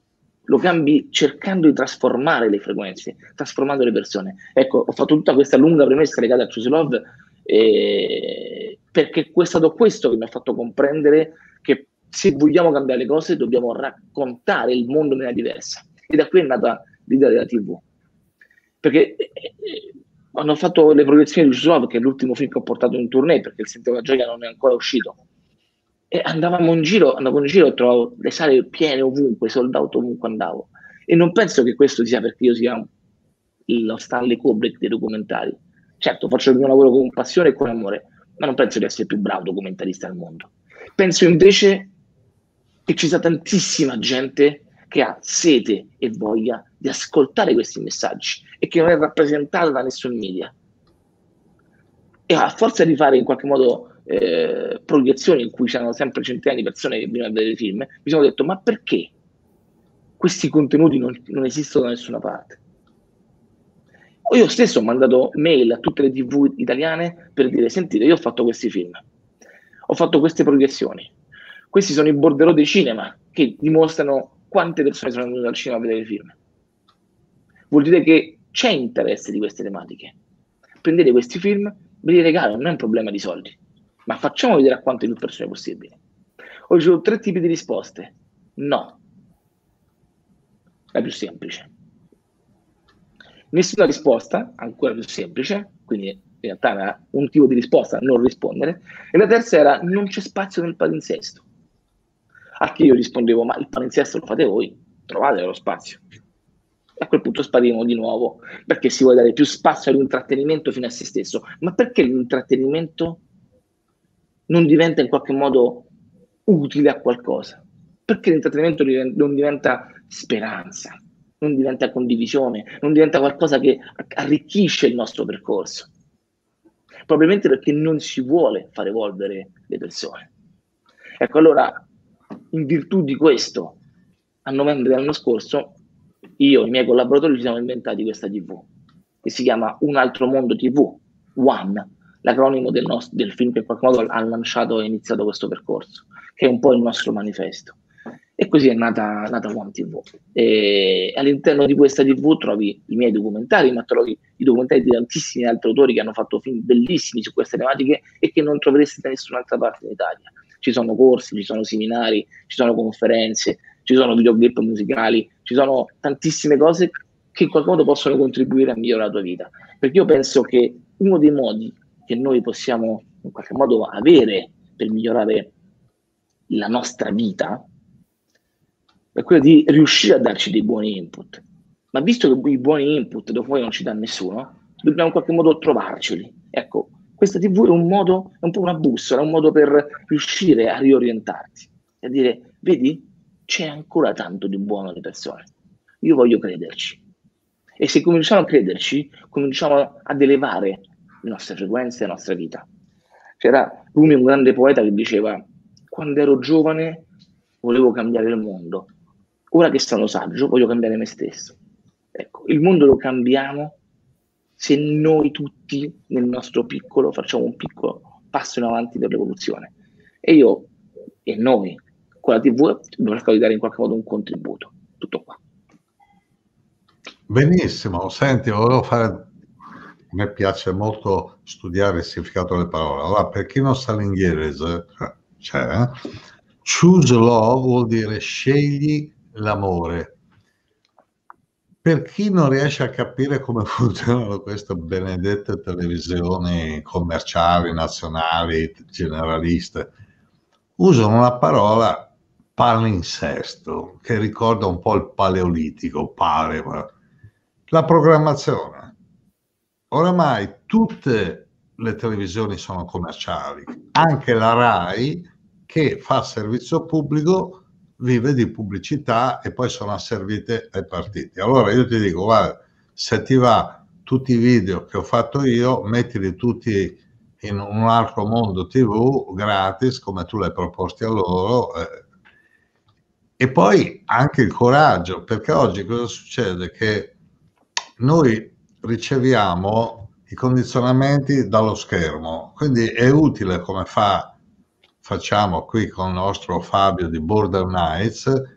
lo cambi cercando di trasformare le frequenze, trasformando le persone. Ecco, ho fatto tutta questa lunga premessa legata a Choose Love eh, perché è stato questo che mi ha fatto comprendere che se vogliamo cambiare le cose dobbiamo raccontare il mondo in maniera diversa. E da qui è nata l'idea della tivù. Perché eh, eh, quando ho fatto le proiezioni di Choose Love, che è l'ultimo film che ho portato in tournée, perché Il Sentiero della Gioia non è ancora uscito, e andavamo in giro, andavo in giro e trovavo le sale piene ovunque, sold out ovunque andavo. E non penso che questo sia perché io sia lo Stanley Kubrick dei documentari. Certo, faccio il mio lavoro con passione e con amore, ma non penso di essere il più bravo documentarista al mondo. Penso invece che ci sia tantissima gente che ha sete e voglia di ascoltare questi messaggi e che non è rappresentata da nessun media. E a forza di fare in qualche modo Eh, proiezioni in cui c'erano sempre centinaia di persone che venivano a vedere i film, mi sono detto: ma perché questi contenuti non, non esistono da nessuna parte? O io stesso ho mandato mail a tutte le tivù italiane per dire: sentite, io ho fatto questi film, ho fatto queste proiezioni, questi sono i bordelò dei cinema che dimostrano quante persone sono venute al cinema a vedere i film. Vuol dire che c'è interesse di queste tematiche. Prendete questi film, ve li regalo, non è un problema di soldi, ma facciamo vedere a quante più persone possibile. Ho ricevuto tre tipi di risposte. No. La più semplice. Nessuna risposta, ancora più semplice, quindi in realtà era un tipo di risposta, non rispondere. E la terza era: non c'è spazio nel palinsesto. A che io rispondevo: ma il palinsesto lo fate voi, trovate lo spazio. E a quel punto sparivamo di nuovo, perché si vuole dare più spazio all'intrattenimento fino a se stesso. Ma perché l'intrattenimento non diventa in qualche modo utile a qualcosa? Perché l'intrattenimento non diventa speranza, non diventa condivisione, non diventa qualcosa che arricchisce il nostro percorso? Probabilmente perché non si vuole far evolvere le persone. Ecco, allora, in virtù di questo, a novembre dell'anno scorso, io e i miei collaboratori ci siamo inventati questa tivù, che si chiama Un Altro Mondo tivù, One, l'acronimo del, nostro, del film che in qualche modo ha lanciato e iniziato questo percorso, che è un po' il nostro manifesto. E così è nata, nata One tivù. E all'interno di questa tivù trovi i miei documentari, ma trovi i documentari di tantissimi altri autori che hanno fatto film bellissimi su queste tematiche e che non trovereste da nessun'altra parte in Italia. Ci sono corsi, ci sono seminari, ci sono conferenze, ci sono videoclip musicali, ci sono tantissime cose che in qualche modo possono contribuire a migliorare la tua vita. Perché io penso che uno dei modi che noi possiamo in qualche modo avere per migliorare la nostra vita è quello di riuscire a darci dei buoni input. Ma visto che i buoni input dopo poi non ci dà nessuno, dobbiamo in qualche modo trovarceli. Ecco, questa tivù è un modo, è un po' una bussola, è un modo per riuscire a riorientarti e a dire: vedi, c'è ancora tanto di buono alle persone, io voglio crederci. E se cominciamo a crederci, cominciamo ad elevare le nostre frequenze, la nostra vita. C'era Rumi, un grande poeta, che diceva: quando ero giovane volevo cambiare il mondo, ora che sono saggio voglio cambiare me stesso. Ecco, il mondo lo cambiamo se noi tutti nel nostro piccolo facciamo un piccolo passo in avanti per l'evoluzione. E io e noi con la tivù dobbiamo cercare di dare in qualche modo un contributo. Tutto qua. Benissimo, senti, volevo fare... A me piace molto studiare il significato delle parole. Allora, per chi non sa l'inglese, cioè, choose love vuol dire scegli l'amore. Per chi non riesce a capire come funzionano queste benedette televisioni commerciali, nazionali, generaliste, usano una parola, palinsesto, che ricorda un po' il paleolitico, pare, ma la programmazione. Oramai tutte le televisioni sono commerciali, anche la RAI, che fa servizio pubblico, vive di pubblicità e poi sono asservite ai partiti. Allora io ti dico, guarda, se ti va tutti i video che ho fatto io, mettili tutti in un altro mondo tivù gratis, come tu l'hai proposti a loro, eh. E poi anche il coraggio, perché oggi cosa succede? Che noi riceviamo i condizionamenti dallo schermo, quindi è utile, come fa, facciamo qui con il nostro Fabio di Border Nights,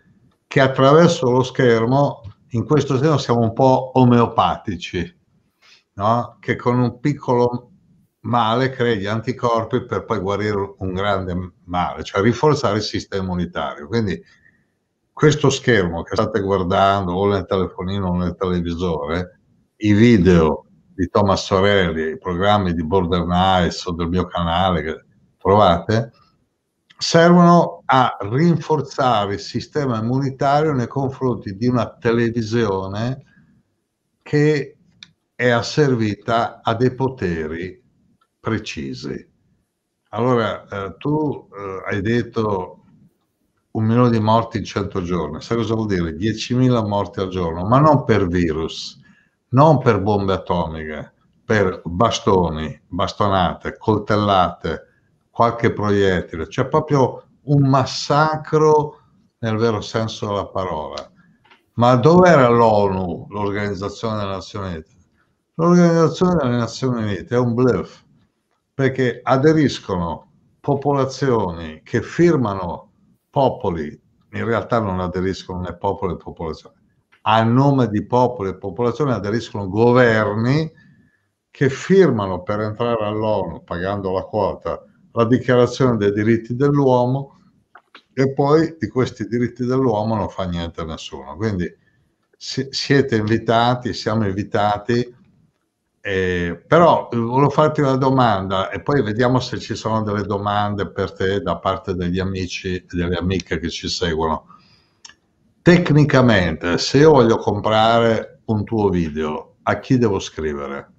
che attraverso lo schermo, in questo senso siamo un po' omeopatici, no? Che con un piccolo male crea gli anticorpi per poi guarire un grande male, cioè rinforzare il sistema immunitario. Quindi questo schermo che state guardando o nel telefonino o nel televisore, i video di Thomas Torelli, i programmi di Border Nights o del mio canale che trovate, servono a rinforzare il sistema immunitario nei confronti di una televisione che è asservita a dei poteri precisi. Allora, eh, tu eh, hai detto un milione di morti in cento giorni. Sai cosa vuol dire? diecimila morti al giorno, ma non per virus, non per bombe atomiche, per bastoni, bastonate, coltellate, qualche proiettile. C'è proprio un massacro nel vero senso della parola. Ma dov'era l'ONU, l'Organizzazione delle Nazioni Unite? L'Organizzazione delle Nazioni Unite è un bluff, perché aderiscono popolazioni che firmano popoli, in realtà non aderiscono né popoli né popolazioni, a nome di popoli e popolazioni aderiscono governi che firmano per entrare all'ONU, pagando la quota, la dichiarazione dei diritti dell'uomo, e poi di questi diritti dell'uomo non fa niente nessuno. Quindi si, siete invitati, siamo invitati, eh, però volevo farti una domanda e poi vediamo se ci sono delle domande per te da parte degli amici e delle amiche che ci seguono. Tecnicamente, se io voglio comprare un tuo video, a chi devo scrivere?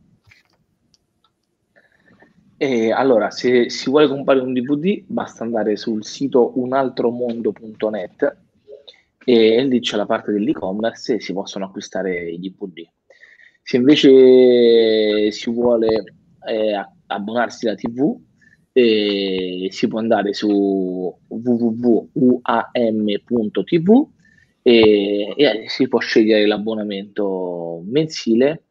E allora, se si vuole comprare un D V D, basta andare sul sito unaltromondo punto net e lì c'è la parte dell'e-commerce e si possono acquistare i D V D. Se invece si vuole eh, abbonarsi alla tivù, eh, si può andare su w w w punto u a m punto t v e, e si può scegliere l'abbonamento mensile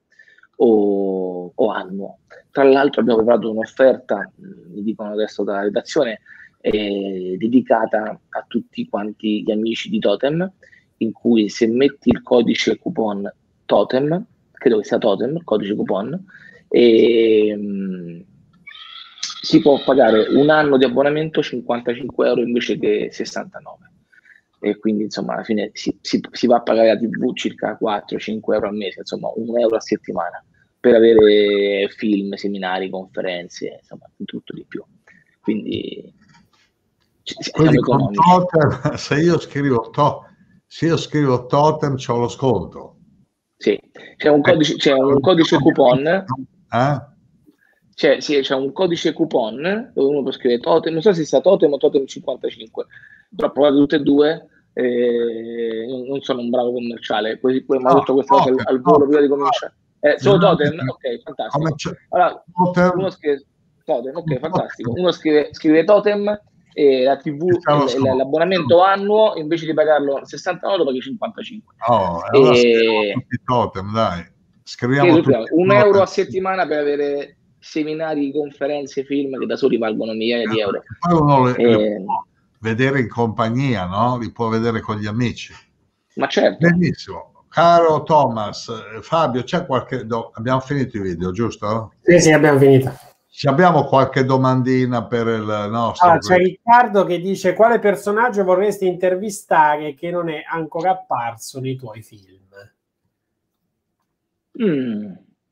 o, o annuo. Tra l'altro abbiamo preparato un'offerta, mi dicono adesso dalla redazione, eh, dedicata a tutti quanti gli amici di Totem, in cui se metti il codice coupon Totem, credo che sia Totem, il codice coupon, e mh, si può pagare un anno di abbonamento cinquantacinque euro invece che sessantanove. E quindi insomma alla fine si, si, si va a pagare la tivù circa quattro cinque euro al mese, insomma un euro a settimana, per avere film, seminari, conferenze, insomma tutto di più. Quindi siamo economici. Totem, se io scrivo, to, se io scrivo Totem c'ho lo sconto. Sì, c'è un codice, c'è un codice coupon. Eh? C'è, sì, c'è un codice coupon dove uno può scrivere Totem, non so se sia Totem o Totem cinquantacinque, però provate tutte e due. Eh, non, non sono un bravo commerciale, poi, poi mi ha detto questa cosa al, al volo prima di cominciare. Eh, solo Totem? Ok, fantastico. Allora, uno scrive Totem, ok, fantastico. Uno scrive, scrive Totem e la tivù, l'abbonamento annuo, invece di pagarlo sessanta euro, paghi cinquantacinque. Oh, allora e... tutti Totem, dai. Scriviamo tutti un euro a settimana per avere seminari, conferenze, film che da soli valgono migliaia di euro. Poi uno le, e... le può vedere in compagnia, no? Li può vedere con gli amici. Ma certo. Benissimo. Caro Thomas, Fabio, c'è qualche... Do... Abbiamo finito i video, giusto? Sì, sì, abbiamo finito. Ci abbiamo qualche domandina per il nostro... Ah, c'è Riccardo che dice: quale personaggio vorresti intervistare che non è ancora apparso nei tuoi film? Mm.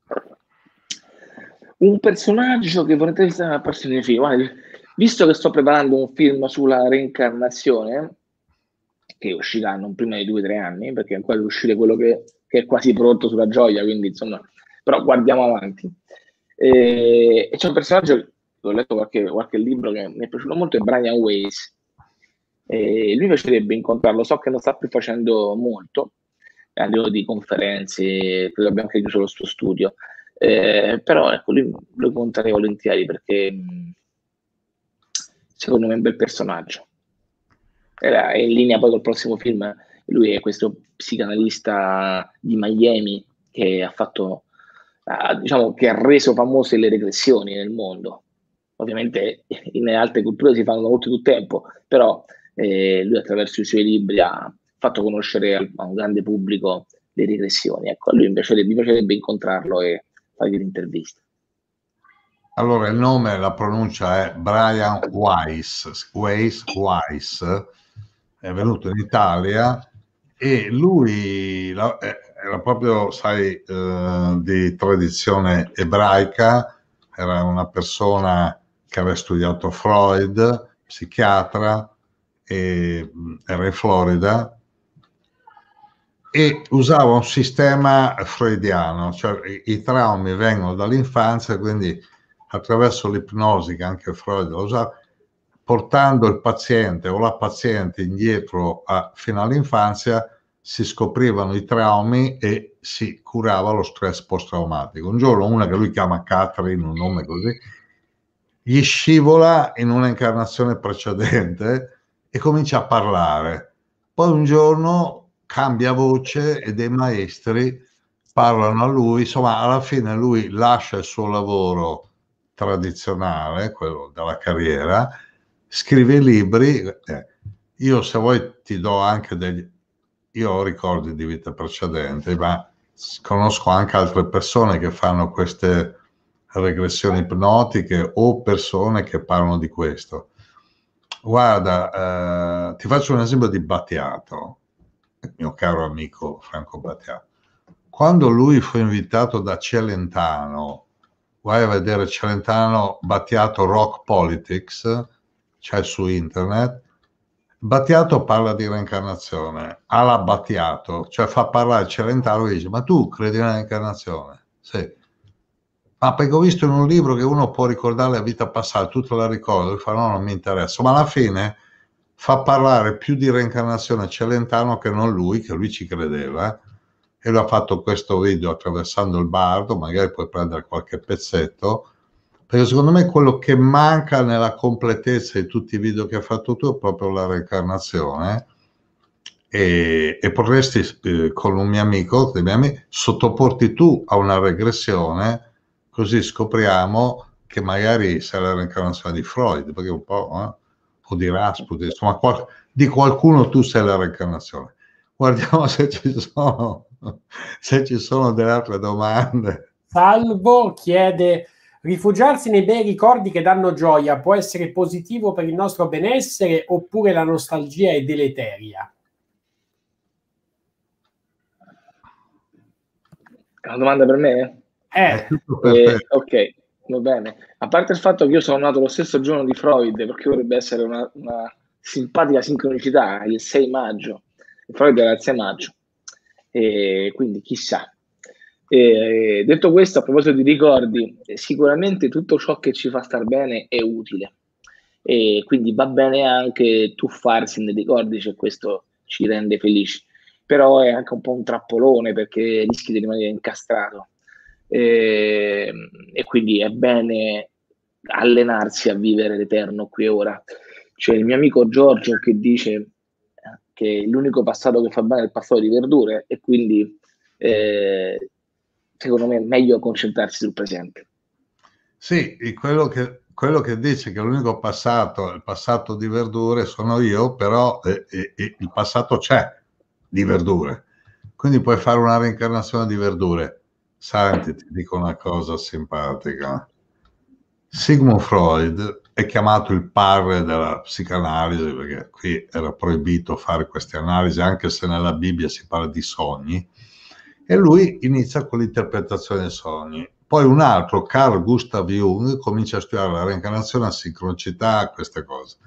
Un personaggio che vorrei intervistare apparso nei film. Guarda, visto che sto preparando un film sulla reincarnazione, che uscirà non prima di due o tre anni, perché ancora deve uscire quello che, che è quasi pronto sulla Gioia, quindi insomma, però guardiamo avanti. E, e c'è un personaggio, ho letto qualche, qualche libro che mi è piaciuto molto, è Brian Weiss. E lui mi piacerebbe incontrarlo, so che non sta più facendo molto, a livello di conferenze, credo abbia anche chiuso lo suo studio, eh, però ecco, lui lo conterei volentieri perché mh, secondo me è un bel personaggio. Era in linea poi col prossimo film. Lui è questo psicanalista di Miami che ha fatto, ha, diciamo, che ha reso famose le regressioni nel mondo. Ovviamente in altre culture si fanno da molto più tempo, però eh, lui attraverso i suoi libri ha fatto conoscere al, a un grande pubblico le regressioni. Ecco, a lui mi piacerebbe, mi piacerebbe incontrarlo e fargli l'intervista. Allora, il nome, la pronuncia è Brian Weiss, Weiss, Weiss, è venuto in Italia e lui la, era proprio, sai, eh, di tradizione ebraica, era una persona che aveva studiato Freud, psichiatra, e era in Florida, e usava un sistema freudiano, cioè i, i traumi vengono dall'infanzia, quindi attraverso l'ipnosi, che anche Freud lo usava, portando il paziente o la paziente indietro a, fino all'infanzia, si scoprivano i traumi e si curava lo stress post-traumatico. Un giorno una che lui chiama Catherine, un nome così, gli scivola in una incarnazione precedente e comincia a parlare. Poi un giorno cambia voce e dei maestri parlano a lui, insomma alla fine lui lascia il suo lavoro tradizionale, quello della carriera, scrive libri. Eh, io se vuoi ti do anche degli... Io ho ricordi di vite precedenti, ma conosco anche altre persone che fanno queste regressioni ipnotiche o persone che parlano di questo. Guarda, eh, ti faccio un esempio di Battiato, il mio caro amico Franco Battiato. Quando lui fu invitato da Celentano, vai a vedere Celentano Battiato Rock Politics, c'è su internet, Battiato parla di reincarnazione, alla Battiato, cioè fa parlare Celentano e dice: ma tu credi nella reincarnazione? Sì. Ma perché ho visto in un libro che uno può ricordare la vita passata, tutto la ricordo, e fa no, non mi interessa, ma alla fine fa parlare più di reincarnazione Celentano che non lui, che lui ci credeva, eh? E lui ha fatto questo video attraversando il bardo, magari puoi prendere qualche pezzetto, perché secondo me quello che manca nella completezza di tutti i video che hai fatto tu è proprio la reincarnazione, e, e potresti eh, con un mio amico, dei miei amici, sottoporti tu a una regressione, così scopriamo che magari sei la reincarnazione di Freud, perché un po', eh? O di Rasputin, insomma qual- di qualcuno tu sei la reincarnazione. Guardiamo se ci sono, se ci sono delle altre domande. Salvo chiede: rifugiarsi nei bei ricordi che danno gioia può essere positivo per il nostro benessere oppure la nostalgia è deleteria? Una domanda per me? Eh, eh ok, va bene. A parte il fatto che io sono nato lo stesso giorno di Freud, perché dovrebbe essere una, una simpatica sincronicità, il sei maggio. Freud era il sei maggio, e quindi chissà. E, detto questo, a proposito di ricordi, sicuramente tutto ciò che ci fa star bene è utile, e quindi va bene anche tuffarsi nei ricordi se questo ci rende felici, però è anche un po' un trappolone perché rischi di rimanere incastrato, e, e quindi è bene allenarsi a vivere l'eterno qui e ora. C'è il mio amico Giorgio che dice che l'unico passato che fa bene è il passato di verdure, e quindi eh, secondo me è meglio concentrarsi sul presente. Sì, quello che, quello che dice che l'unico passato, il passato di verdure sono io, però eh, eh, il passato c'è di verdure, quindi puoi fare una reincarnazione di verdure. Senti, ti dico una cosa simpatica. Sigmund Freud è chiamato il padre della psicanalisi, perché qui era proibito fare queste analisi, anche se nella Bibbia si parla di sogni, e lui inizia con l'interpretazione dei sogni. Poi un altro, Carl Gustav Jung, comincia a studiare la reincarnazione, la sincronicità, queste cose.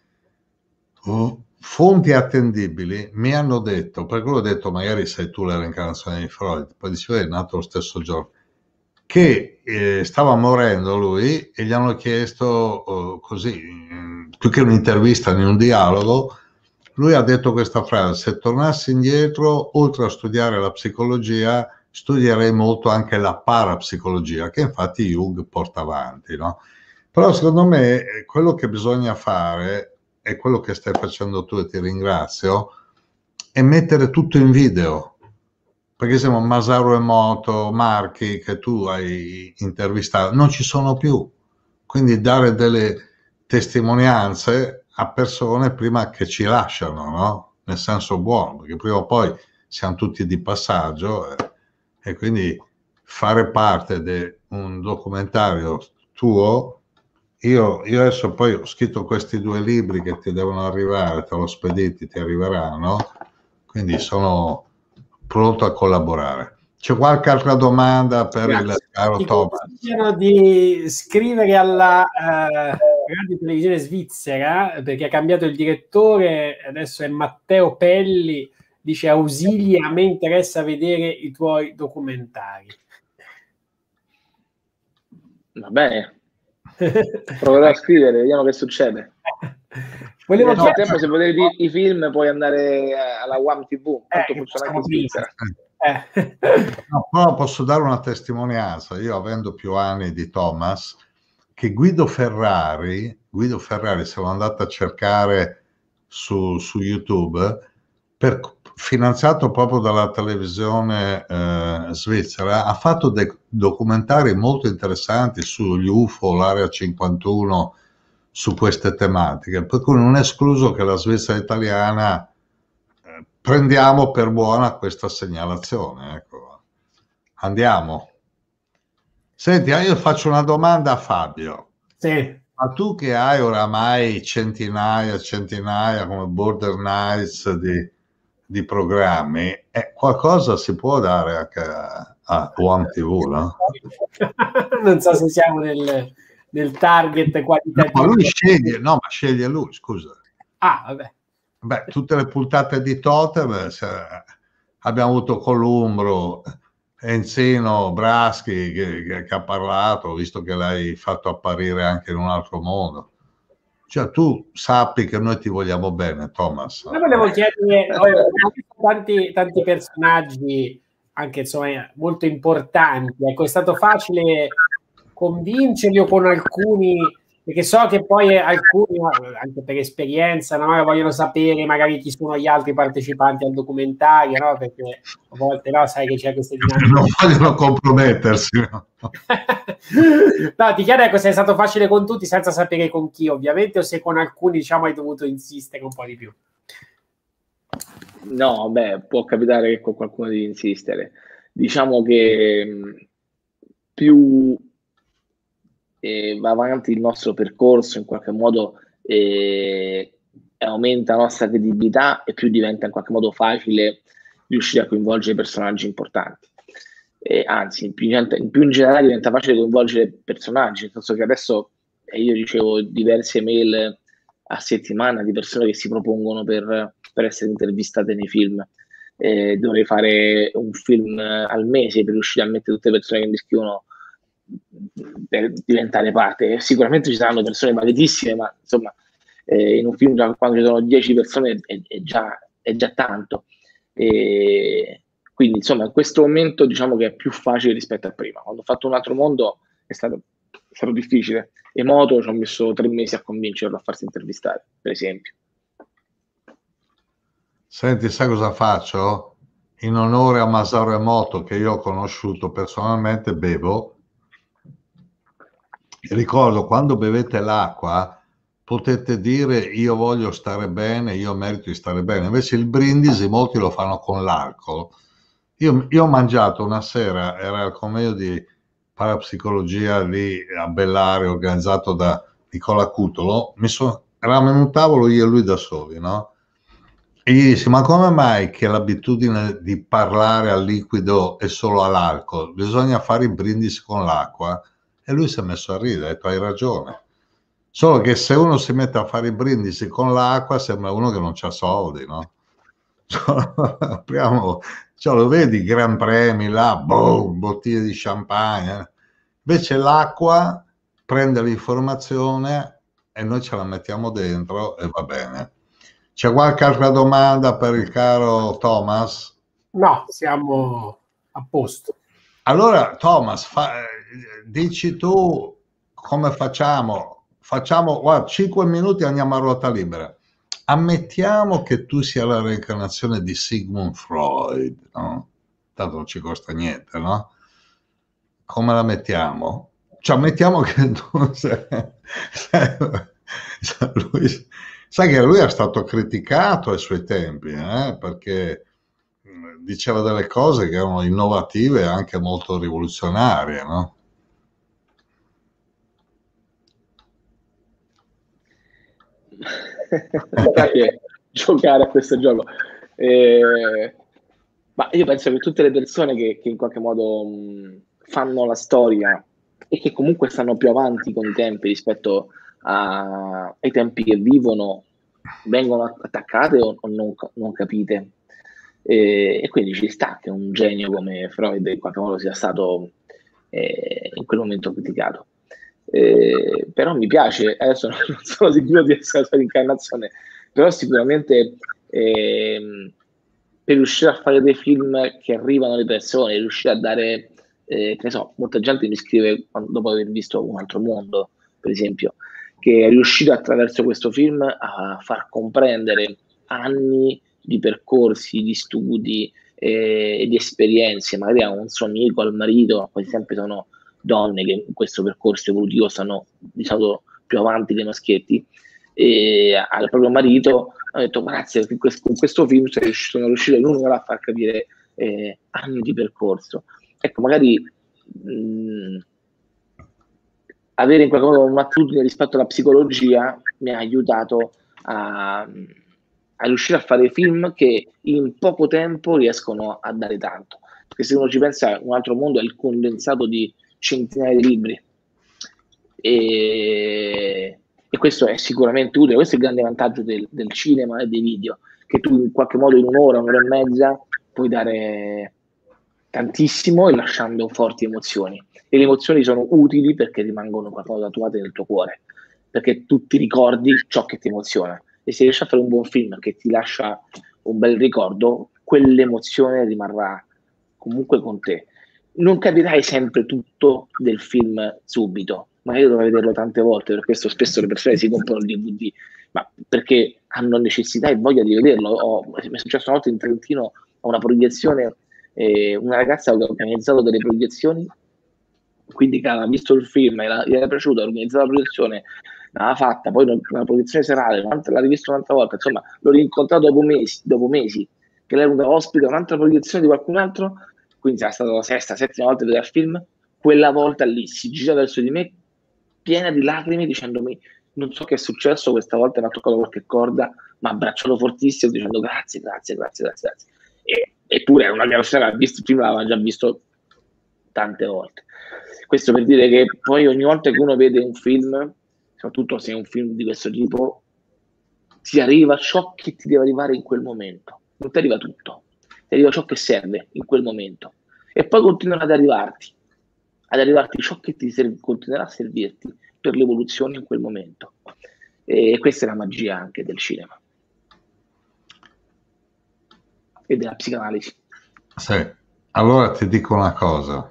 Fonti attendibili mi hanno detto, perché lui ha detto magari sei tu la reincarnazione di Freud, poi diceva è nato lo stesso giorno, che eh, stava morendo lui e gli hanno chiesto oh, così, più che un'intervista né un dialogo, lui ha detto questa frase: se tornassi indietro, oltre a studiare la psicologia, studierei molto anche la parapsicologia, che infatti Jung porta avanti, no? Però secondo me quello che bisogna fare, è quello che stai facendo tu e ti ringrazio, è mettere tutto in video. Perché siamo Masaru Emoto, Marchi, che tu hai intervistato, non ci sono più. Quindi dare delle testimonianze a persone prima che ci lasciano, no? nel senso buono, perché prima o poi siamo tutti di passaggio eh, e quindi fare parte di un documentario tuo, io, io adesso poi ho scritto questi due libri che ti devono arrivare, te l'ho spediti, ti arriveranno, quindi sono pronto a collaborare. C'è qualche altra domanda per Grazie. il caro Ti Thomas? consigliano di scrivere alla uh, radio televisione svizzera, perché ha cambiato il direttore, adesso è Matteo Pelli, dice: Ausilia, a me interessa vedere i tuoi documentari. Va bene, proverò a scrivere, vediamo che succede. Volevo no, chiedere... tempo, se volevi i, i film puoi andare alla W A M T V, tanto eh, funziona anche in Svizzera. Eh. No, però posso dare una testimonianza, io avendo più anni di Thomas, che Guido Ferrari, Guido Ferrari se l'ho andato a cercare su, su YouTube, per, finanziato proprio dalla televisione eh, svizzera, ha fatto dei documentari molto interessanti sugli U F O, l'Area cinquantuno, su queste tematiche, per cui non è escluso che la Svizzera italiana eh, prendiamo per buona questa segnalazione. Ecco. Andiamo. Senti, io faccio una domanda a Fabio. Sì. Ma tu che hai oramai centinaia e centinaia come Border Nights di, di programmi, eh, qualcosa si può dare anche a, a W A M T V, no? Non so se siamo nel... del target qualitativo. No, ma lui sceglie, no, ma sceglie lui, scusa. Ah, vabbè. Beh, tutte le puntate di Totem abbiamo avuto Columbro, Enzino, Braschi che, che, che ha parlato, visto che l'hai fatto apparire anche in un altro mondo. Cioè tu sappi che noi ti vogliamo bene, Thomas. Io volevo chiedere, tanti, tanti personaggi anche insomma molto importanti, ecco, è stato facile convincerli o con alcuni, perché so che poi alcuni anche per esperienza no, vogliono sapere magari chi sono gli altri partecipanti al documentario, no? Perché a volte no, sai che c'è questa dinamica. Non vogliono compromettersi. No? No, ti chiedo ecco, se è stato facile con tutti senza sapere con chi ovviamente, o se con alcuni diciamo hai dovuto insistere un po' di più. No, beh, può capitare che con qualcuno devi insistere. Diciamo che più E va avanti il nostro percorso in qualche modo e aumenta la nostra credibilità e più diventa in qualche modo facile riuscire a coinvolgere personaggi importanti, e anzi in più, in più in generale diventa facile coinvolgere personaggi, nel senso che adesso eh, io ricevo diverse mail a settimana di persone che si propongono per, per essere intervistate nei film. Eh, dovrei fare un film al mese per riuscire a mettere tutte le persone che mi scrivono per diventare parte. Sicuramente ci saranno persone maledissime, ma insomma eh, in un film già, quando ci sono dieci persone è, è, già, è già tanto, e quindi insomma in questo momento diciamo che è più facile rispetto a prima. Quando ho fatto Un altro mondo è stato, è stato difficile. Emoto ci ho messo tre mesi a convincerlo a farsi intervistare, per esempio. Senti, sai cosa faccio? In onore a Masaru Emoto, che io ho conosciuto personalmente, bevo. Ricordo, quando bevete l'acqua potete dire io voglio stare bene, io merito di stare bene, invece il brindisi molti lo fanno con l'alcol. Io, io ho mangiato una sera, era il convegno di parapsicologia lì a Bellare organizzato da Nicola Cutolo, mi sono, eravamo in un tavolo io e lui da soli, no? E gli dissi, ma come mai che l'abitudine di parlare al liquido è solo all'alcol? Bisogna fare i brindisi con l'acqua? E lui si è messo a ridere, ha detto, hai ragione. Solo che se uno si mette a fare i brindisi con l'acqua sembra uno che non c'ha soldi, no? Apriamo, cioè, lo vedi, gran premi là, boom, bottiglie di champagne. Invece l'acqua prende l'informazione e noi ce la mettiamo dentro e va bene. C'è qualche altra domanda per il caro Thomas? No, siamo a posto. Allora, Thomas, fa, dici tu come facciamo? Facciamo, guarda, cinque minuti e andiamo a ruota libera. Ammettiamo che tu sia la reincarnazione di Sigmund Freud, no? Tanto non ci costa niente, no? Come la mettiamo? Cioè, ammettiamo che tu sei, sei lui, Sai che lui è stato criticato ai suoi tempi, eh, perché diceva delle cose che erano innovative e anche molto rivoluzionarie, no? Che giocare a questo gioco. Eh, ma io penso che tutte le persone che, che in qualche modo mh, fanno la storia e che comunque stanno più avanti con i tempi rispetto a, ai tempi che vivono, vengono attaccate o, o non, non capite. E, e quindi ci sta che un genio come Freud in qualche modo sia stato eh, in quel momento criticato. Eh, però mi piace, adesso non sono sicuro di essere la sua incarnazione, però sicuramente eh, per riuscire a fare dei film che arrivano alle persone, riuscire a dare, eh, che ne so, molta gente mi scrive dopo aver visto Un altro mondo, per esempio, che è riuscito attraverso questo film a far comprendere anni di percorsi, di studi e eh, di esperienze, magari a un suo amico, al marito, quasi sempre sono donne che in questo percorso evolutivo stanno di solito più avanti dei maschietti, e al proprio marito ha detto grazie, con questo, con questo film sono riuscito l'uno a far capire eh, anni di percorso. Ecco, magari mh, avere in qualche modo un'attitudine rispetto alla psicologia mi ha aiutato a, a riuscire a fare film che in poco tempo riescono a dare tanto, perché se uno ci pensa, Un altro mondo è il condensato di centinaia di libri e, e questo è sicuramente utile. Questo è il grande vantaggio del, del cinema e dei video, che tu in qualche modo in un'ora, un'ora e mezza puoi dare tantissimo e lasciando forti emozioni, e le emozioni sono utili perché rimangono in qualche modo tatuate nel tuo cuore, perché tu ti ricordi ciò che ti emoziona, e se riesci a fare un buon film che ti lascia un bel ricordo, quell'emozione rimarrà comunque con te. Non capirai sempre tutto del film subito, magari dovrai vederlo tante volte, per questo spesso le persone si comprano il D V D, ma perché hanno necessità e voglia di vederlo. Oh, mi è successo una volta in Trentino a una proiezione, eh, una ragazza aveva organizzato delle proiezioni, quindi che aveva visto il film, era, gli era piaciuto, ha organizzato la proiezione, l'aveva fatta, poi una proiezione serale, l'ha rivisto un'altra volta, insomma l'ho rincontrato dopo mesi, dopo mesi che lei era ospite a un'altra proiezione di qualcun altro, quindi sarà stata la sesta, settima volta a vedere il film. Quella volta lì si gira verso di me piena di lacrime dicendomi non so che è successo, questa volta mi ha toccato qualche corda, mi ha abbracciato fortissimo dicendo grazie, grazie, grazie, grazie, grazie. E, eppure era una mia persona che ha visto il film, l'aveva già visto tante volte. Questo per dire che poi ogni volta che uno vede un film, soprattutto se è un film di questo tipo, ti arriva ciò che ti deve arrivare in quel momento, non ti arriva tutto, ti arriva ciò che serve in quel momento, e poi continuerà ad arrivarti, ad arrivarti ciò che ti serve, continuerà a servirti per l'evoluzione in quel momento. E questa è la magia anche del cinema e della psicanalisi. Sì. Allora ti dico una cosa: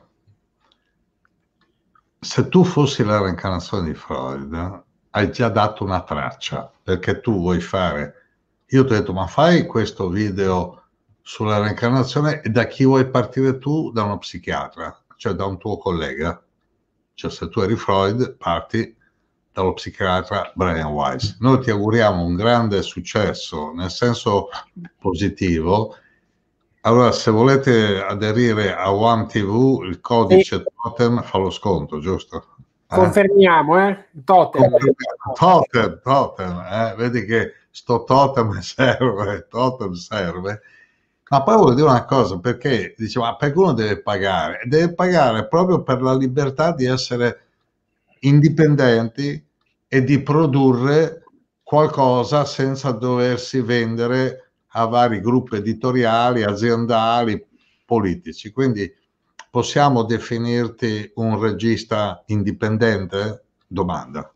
se tu fossi la reincarnazione di Freud, hai già dato una traccia, perché tu vuoi fare, io ti ho detto ma fai questo video sulla reincarnazione, e da chi vuoi partire tu? Da uno psichiatra, cioè da un tuo collega. Cioè se tu eri Freud parti dallo psichiatra Brian Weiss. Noi ti auguriamo un grande successo nel senso positivo. Allora, se volete aderire a One T V, il codice sì. Totem fa lo sconto, giusto? Eh? Confermiamo, eh? Totem. Totem, totem, eh? Vedi che sto totem serve, totem serve. Ma poi voglio dire una cosa, perché diceva, perché uno deve pagare? Deve pagare proprio per la libertà di essere indipendenti e di produrre qualcosa senza doversi vendere a vari gruppi editoriali, aziendali, politici. Quindi possiamo definirti un regista indipendente? Domanda.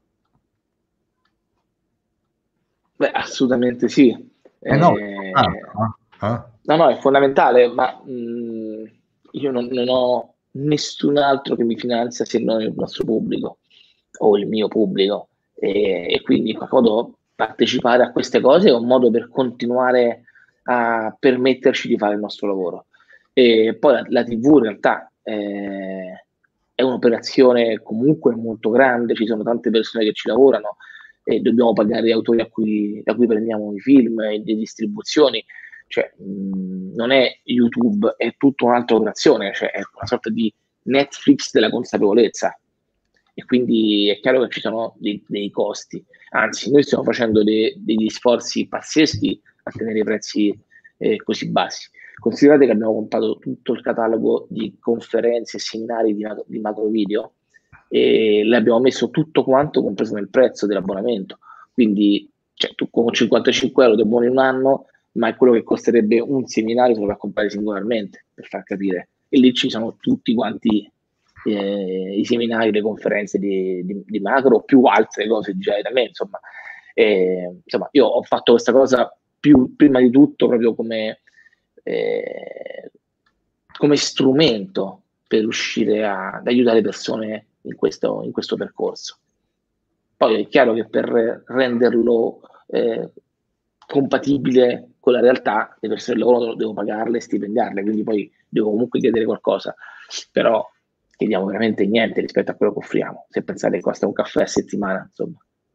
Beh, assolutamente sì. Eh no, eh... ah, eh? no, no, è fondamentale, ma mh, io non, non ho nessun altro che mi finanzia se non il nostro pubblico o il mio pubblico, e, e quindi in qualche modo partecipare a queste cose è un modo per continuare a permetterci di fare il nostro lavoro. E poi la, la tivù in realtà eh, è un'operazione comunque molto grande, ci sono tante persone che ci lavorano, e dobbiamo pagare gli autori a cui, da cui prendiamo i film e le distribuzioni. Cioè, mh, non è YouTube, è tutta un'altra operazione, cioè è una sorta di Netflix della consapevolezza, e quindi è chiaro che ci sono dei, dei costi. Anzi, noi stiamo facendo dei, degli sforzi pazzeschi a tenere i prezzi eh, così bassi. Considerate che abbiamo comprato tutto il catalogo di conferenze e seminari di, di macro video, e l'abbiamo messo tutto quanto compreso nel prezzo dell'abbonamento. Quindi, cioè, tu con cinquantacinque euro ti abboni un anno, ma è quello che costerebbe un seminario se lo vai a comprare singolarmente, per far capire. E lì ci sono tutti quanti eh, i seminari, le conferenze di, di, di macro, più altre cose girate da me, insomma. E, insomma, io ho fatto questa cosa più, prima di tutto proprio come, eh, come strumento per riuscire a, ad aiutare persone in questo, in questo percorso. Poi è chiaro che per renderlo eh, compatibile con la realtà, le persone del lavoro devo pagarle, stipendiarle, quindi poi devo comunque chiedere qualcosa, però chiediamo veramente niente rispetto a quello che offriamo, se pensate che costa un caffè a settimana, insomma.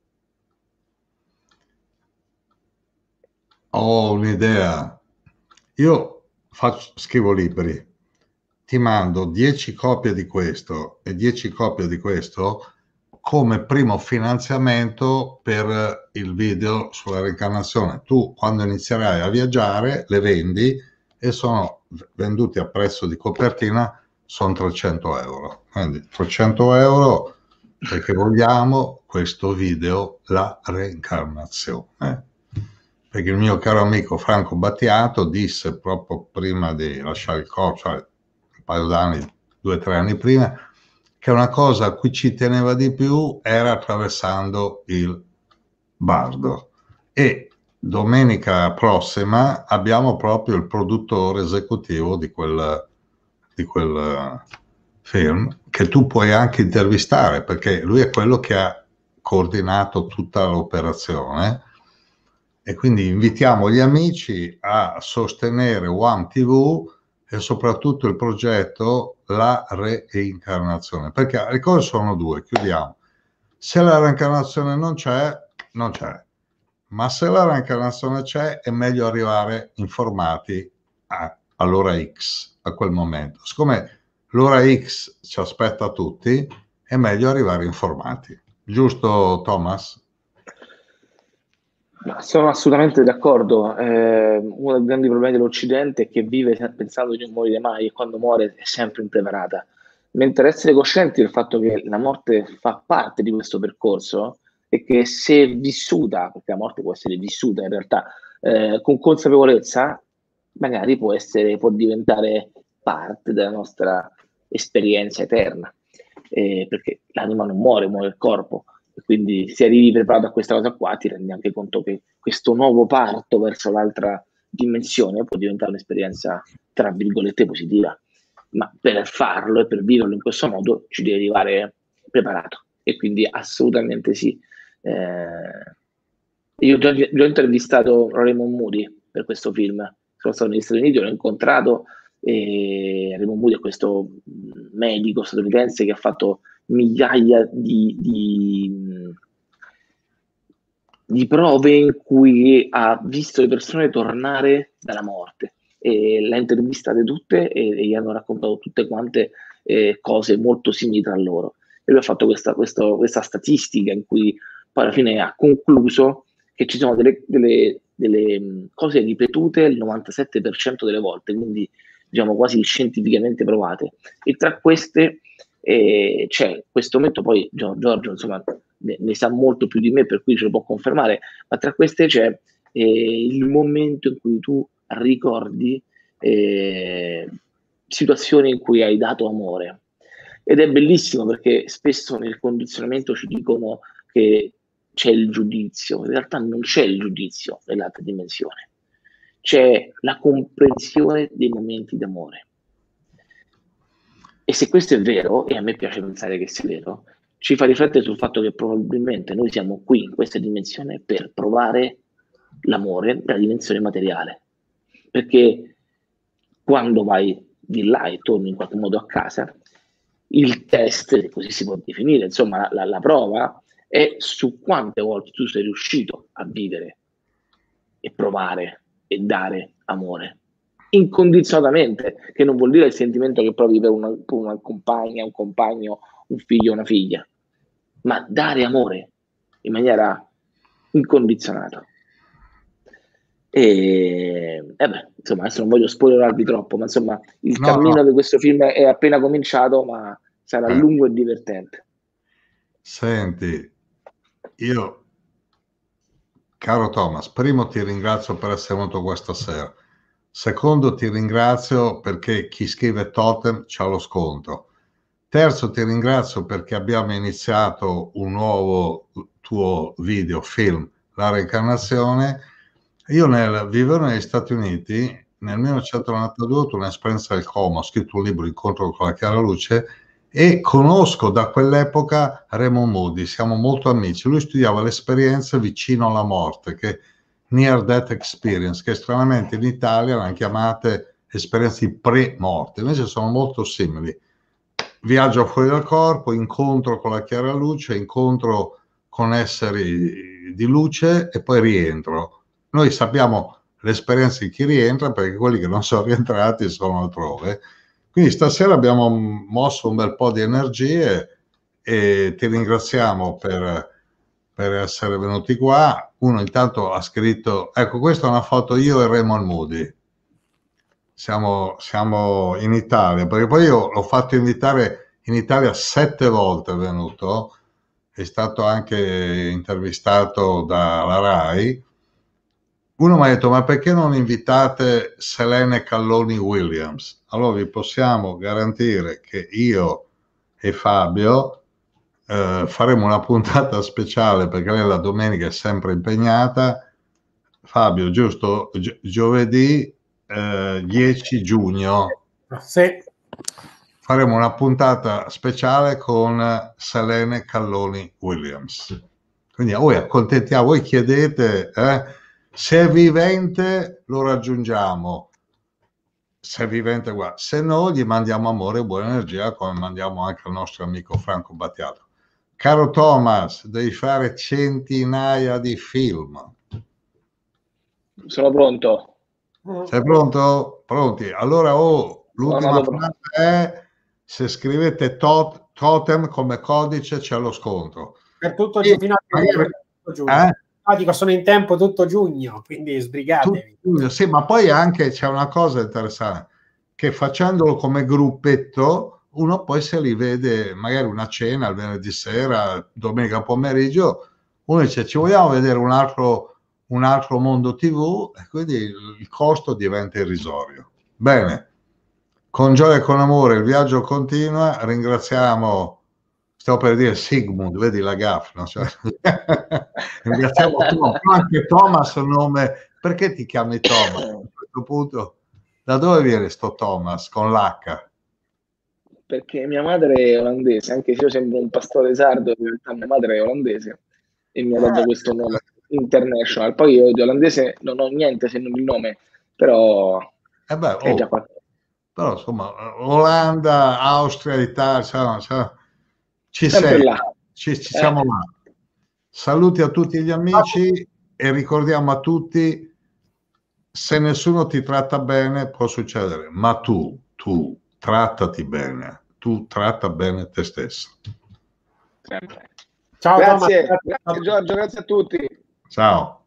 Ho un'idea, io faccio, scrivo libri, ti mando dieci copie di questo e dieci copie di questo come primo finanziamento per il video sulla reincarnazione. Tu, quando inizierai a viaggiare, le vendi e sono venduti a prezzo di copertina, sono trecento euro. Quindi trecento euro perché vogliamo questo video, la reincarnazione. Perché il mio caro amico Franco Battiato disse proprio prima di lasciare il corpo, cioè un paio d'anni, due o tre anni prima, che una cosa a cui ci teneva di più era attraversando il Bardo. E domenica prossima abbiamo proprio il produttore esecutivo di quel, di quel film, che tu puoi anche intervistare, perché lui è quello che ha coordinato tutta l'operazione. E quindi invitiamo gli amici a sostenere One ti vu e soprattutto il progetto La Reincarnazione, perché le cose sono due, chiudiamo. Se la reincarnazione non c'è, non c'è, ma se la reincarnazione c'è è meglio arrivare informati a, all'ora X, a quel momento. Siccome l'ora X ci aspetta tutti, è meglio arrivare informati. Giusto, Thomas? Sono assolutamente d'accordo. Eh, uno dei grandi problemi dell'Occidente è che vive pensando di non morire mai, e quando muore è sempre impreparata. Mentre essere coscienti del fatto che la morte fa parte di questo percorso e che se vissuta, perché la morte può essere vissuta in realtà eh, con consapevolezza, magari può essere, può diventare parte della nostra esperienza eterna, eh, perché l'anima non muore, muore il corpo. E quindi se arrivi preparato a questa cosa qua, ti rendi anche conto che questo nuovo parto verso l'altra dimensione può diventare un'esperienza tra virgolette positiva, ma per farlo e per viverlo in questo modo ci devi arrivare preparato, e quindi assolutamente sì. Eh, io ho già, già intervistato Raymond Moody per questo film, sono stato negli Stati Uniti, l'ho incontrato, e Raymond Moody è questo medico statunitense che ha fatto migliaia di, di, di prove in cui ha visto le persone tornare dalla morte, e le ha intervistate tutte e, e gli hanno raccontato tutte quante eh, cose molto simili tra loro, e lui ha fatto questa, questo, questa statistica in cui poi alla fine ha concluso che ci sono delle, delle, delle cose ripetute il novantasette per cento delle volte, quindi diciamo quasi scientificamente provate, e tra queste E c'è questo momento, poi Giorgio insomma ne, ne sa molto più di me, per cui ce lo può confermare, ma tra queste c'è eh, il momento in cui tu ricordi eh, situazioni in cui hai dato amore, ed è bellissimo perché spesso nel condizionamento ci dicono che c'è il giudizio, in realtà non c'è il giudizio nell'altra dimensione, c'è la comprensione dei momenti d'amore. E se questo è vero, e a me piace pensare che sia vero, ci fa riflettere sul fatto che probabilmente noi siamo qui in questa dimensione per provare l'amore nella dimensione materiale. Perché quando vai di là e torni in qualche modo a casa, il test, se così si può definire, insomma la, la, la prova, è è su quante volte tu sei riuscito a vivere e provare e dare amore incondizionatamente, che non vuol dire il sentimento che provi per una, per una compagna, un compagno, un figlio, una figlia, ma dare amore in maniera incondizionata. E, e beh, insomma, adesso non voglio spoilerarvi troppo, ma insomma il No, cammino no. di questo film è appena cominciato, ma sarà Eh. lungo e divertente. Senti, io, caro Thomas, primo ti ringrazio per essere venuto questa sera. Secondo, ti ringrazio perché chi scrive Totem c'ha lo sconto. Terzo, ti ringrazio perché abbiamo iniziato un nuovo tuo video, film, La reincarnazione. Io nel vivere negli Stati Uniti, nel millenovecentonovantadue, ho avuto un'esperienza del coma, ho scritto un libro, Incontro con la chiara luce, e conosco da quell'epoca Raymond Moody, siamo molto amici. Lui studiava le esperienze vicino alla morte, che Near Death Experience, che stranamente in Italia l'hanno chiamate esperienze pre-morte, invece sono molto simili. Viaggio fuori dal corpo, incontro con la chiara luce, incontro con esseri di luce e poi rientro. Noi sappiamo l'esperienza di chi rientra perché quelli che non sono rientrati sono altrove. Quindi stasera abbiamo mosso un bel po' di energie e ti ringraziamo per, per essere venuti qua. Uno intanto ha scritto, ecco, questa è una foto io e Raymond Moody. Siamo, siamo in Italia, perché poi io l'ho fatto invitare in Italia sette volte, è venuto, è stato anche intervistato dalla RAI. Uno mi ha detto, ma perché non invitate Selene Calloni Williams? Allora vi possiamo garantire che io e Fabio eh, faremo una puntata speciale, perché lei la domenica è sempre impegnata. Fabio, giusto? Gi- giovedì eh, dieci giugno. Sì. Faremo una puntata speciale con Selene Calloni Williams. Quindi a voi accontentiamo, voi chiedete, eh, se è vivente lo raggiungiamo, se è vivente qua, se no gli mandiamo amore e buona energia, come mandiamo anche al nostro amico Franco Battiato. Caro Thomas, devi fare centinaia di film. Sono pronto. Sei pronto? Pronti? Allora, oh, l'ultima No, no, frase è: se scrivete tot, Totem come codice c'è lo sconto. Per tutto E, fino a magari, tutto giugno. eh? Ah, dico, sono in tempo tutto giugno, quindi sbrigatevi. Tu- sì, ma poi anche c'è una cosa interessante, che facendolo come gruppetto, uno poi se li vede magari una cena il venerdì sera, domenica pomeriggio, uno dice ci vogliamo vedere un altro, un altro mondo tivù, e quindi il, il costo diventa irrisorio. Bene, con gioia e con amore il viaggio continua, ringraziamo, stavo per dire Sigmund, vedi la gaffa, no? Cioè, ringraziamo Tom, anche Thomas è un nome, perché ti chiami Thomas? A questo punto, da dove viene sto Thomas con l'H? Perché mia madre è olandese, anche se io sembro un pastore sardo, in realtà mia madre è olandese e mi ha dato questo nome international. Poi io di olandese non ho niente se non il nome, però Eh beh, è oh, già qua. però insomma, Olanda, Austria, Italia, cioè, cioè, ci Sempre sei, là. ci, ci siamo Eh. là. Saluti a tutti gli amici e ricordiamo a tutti, se nessuno ti tratta bene può succedere, ma tu, tu trattati bene, tu tratta bene te stesso. Sempre. Ciao, Grazie, Thomas. grazie Giorgio, grazie a tutti. Ciao.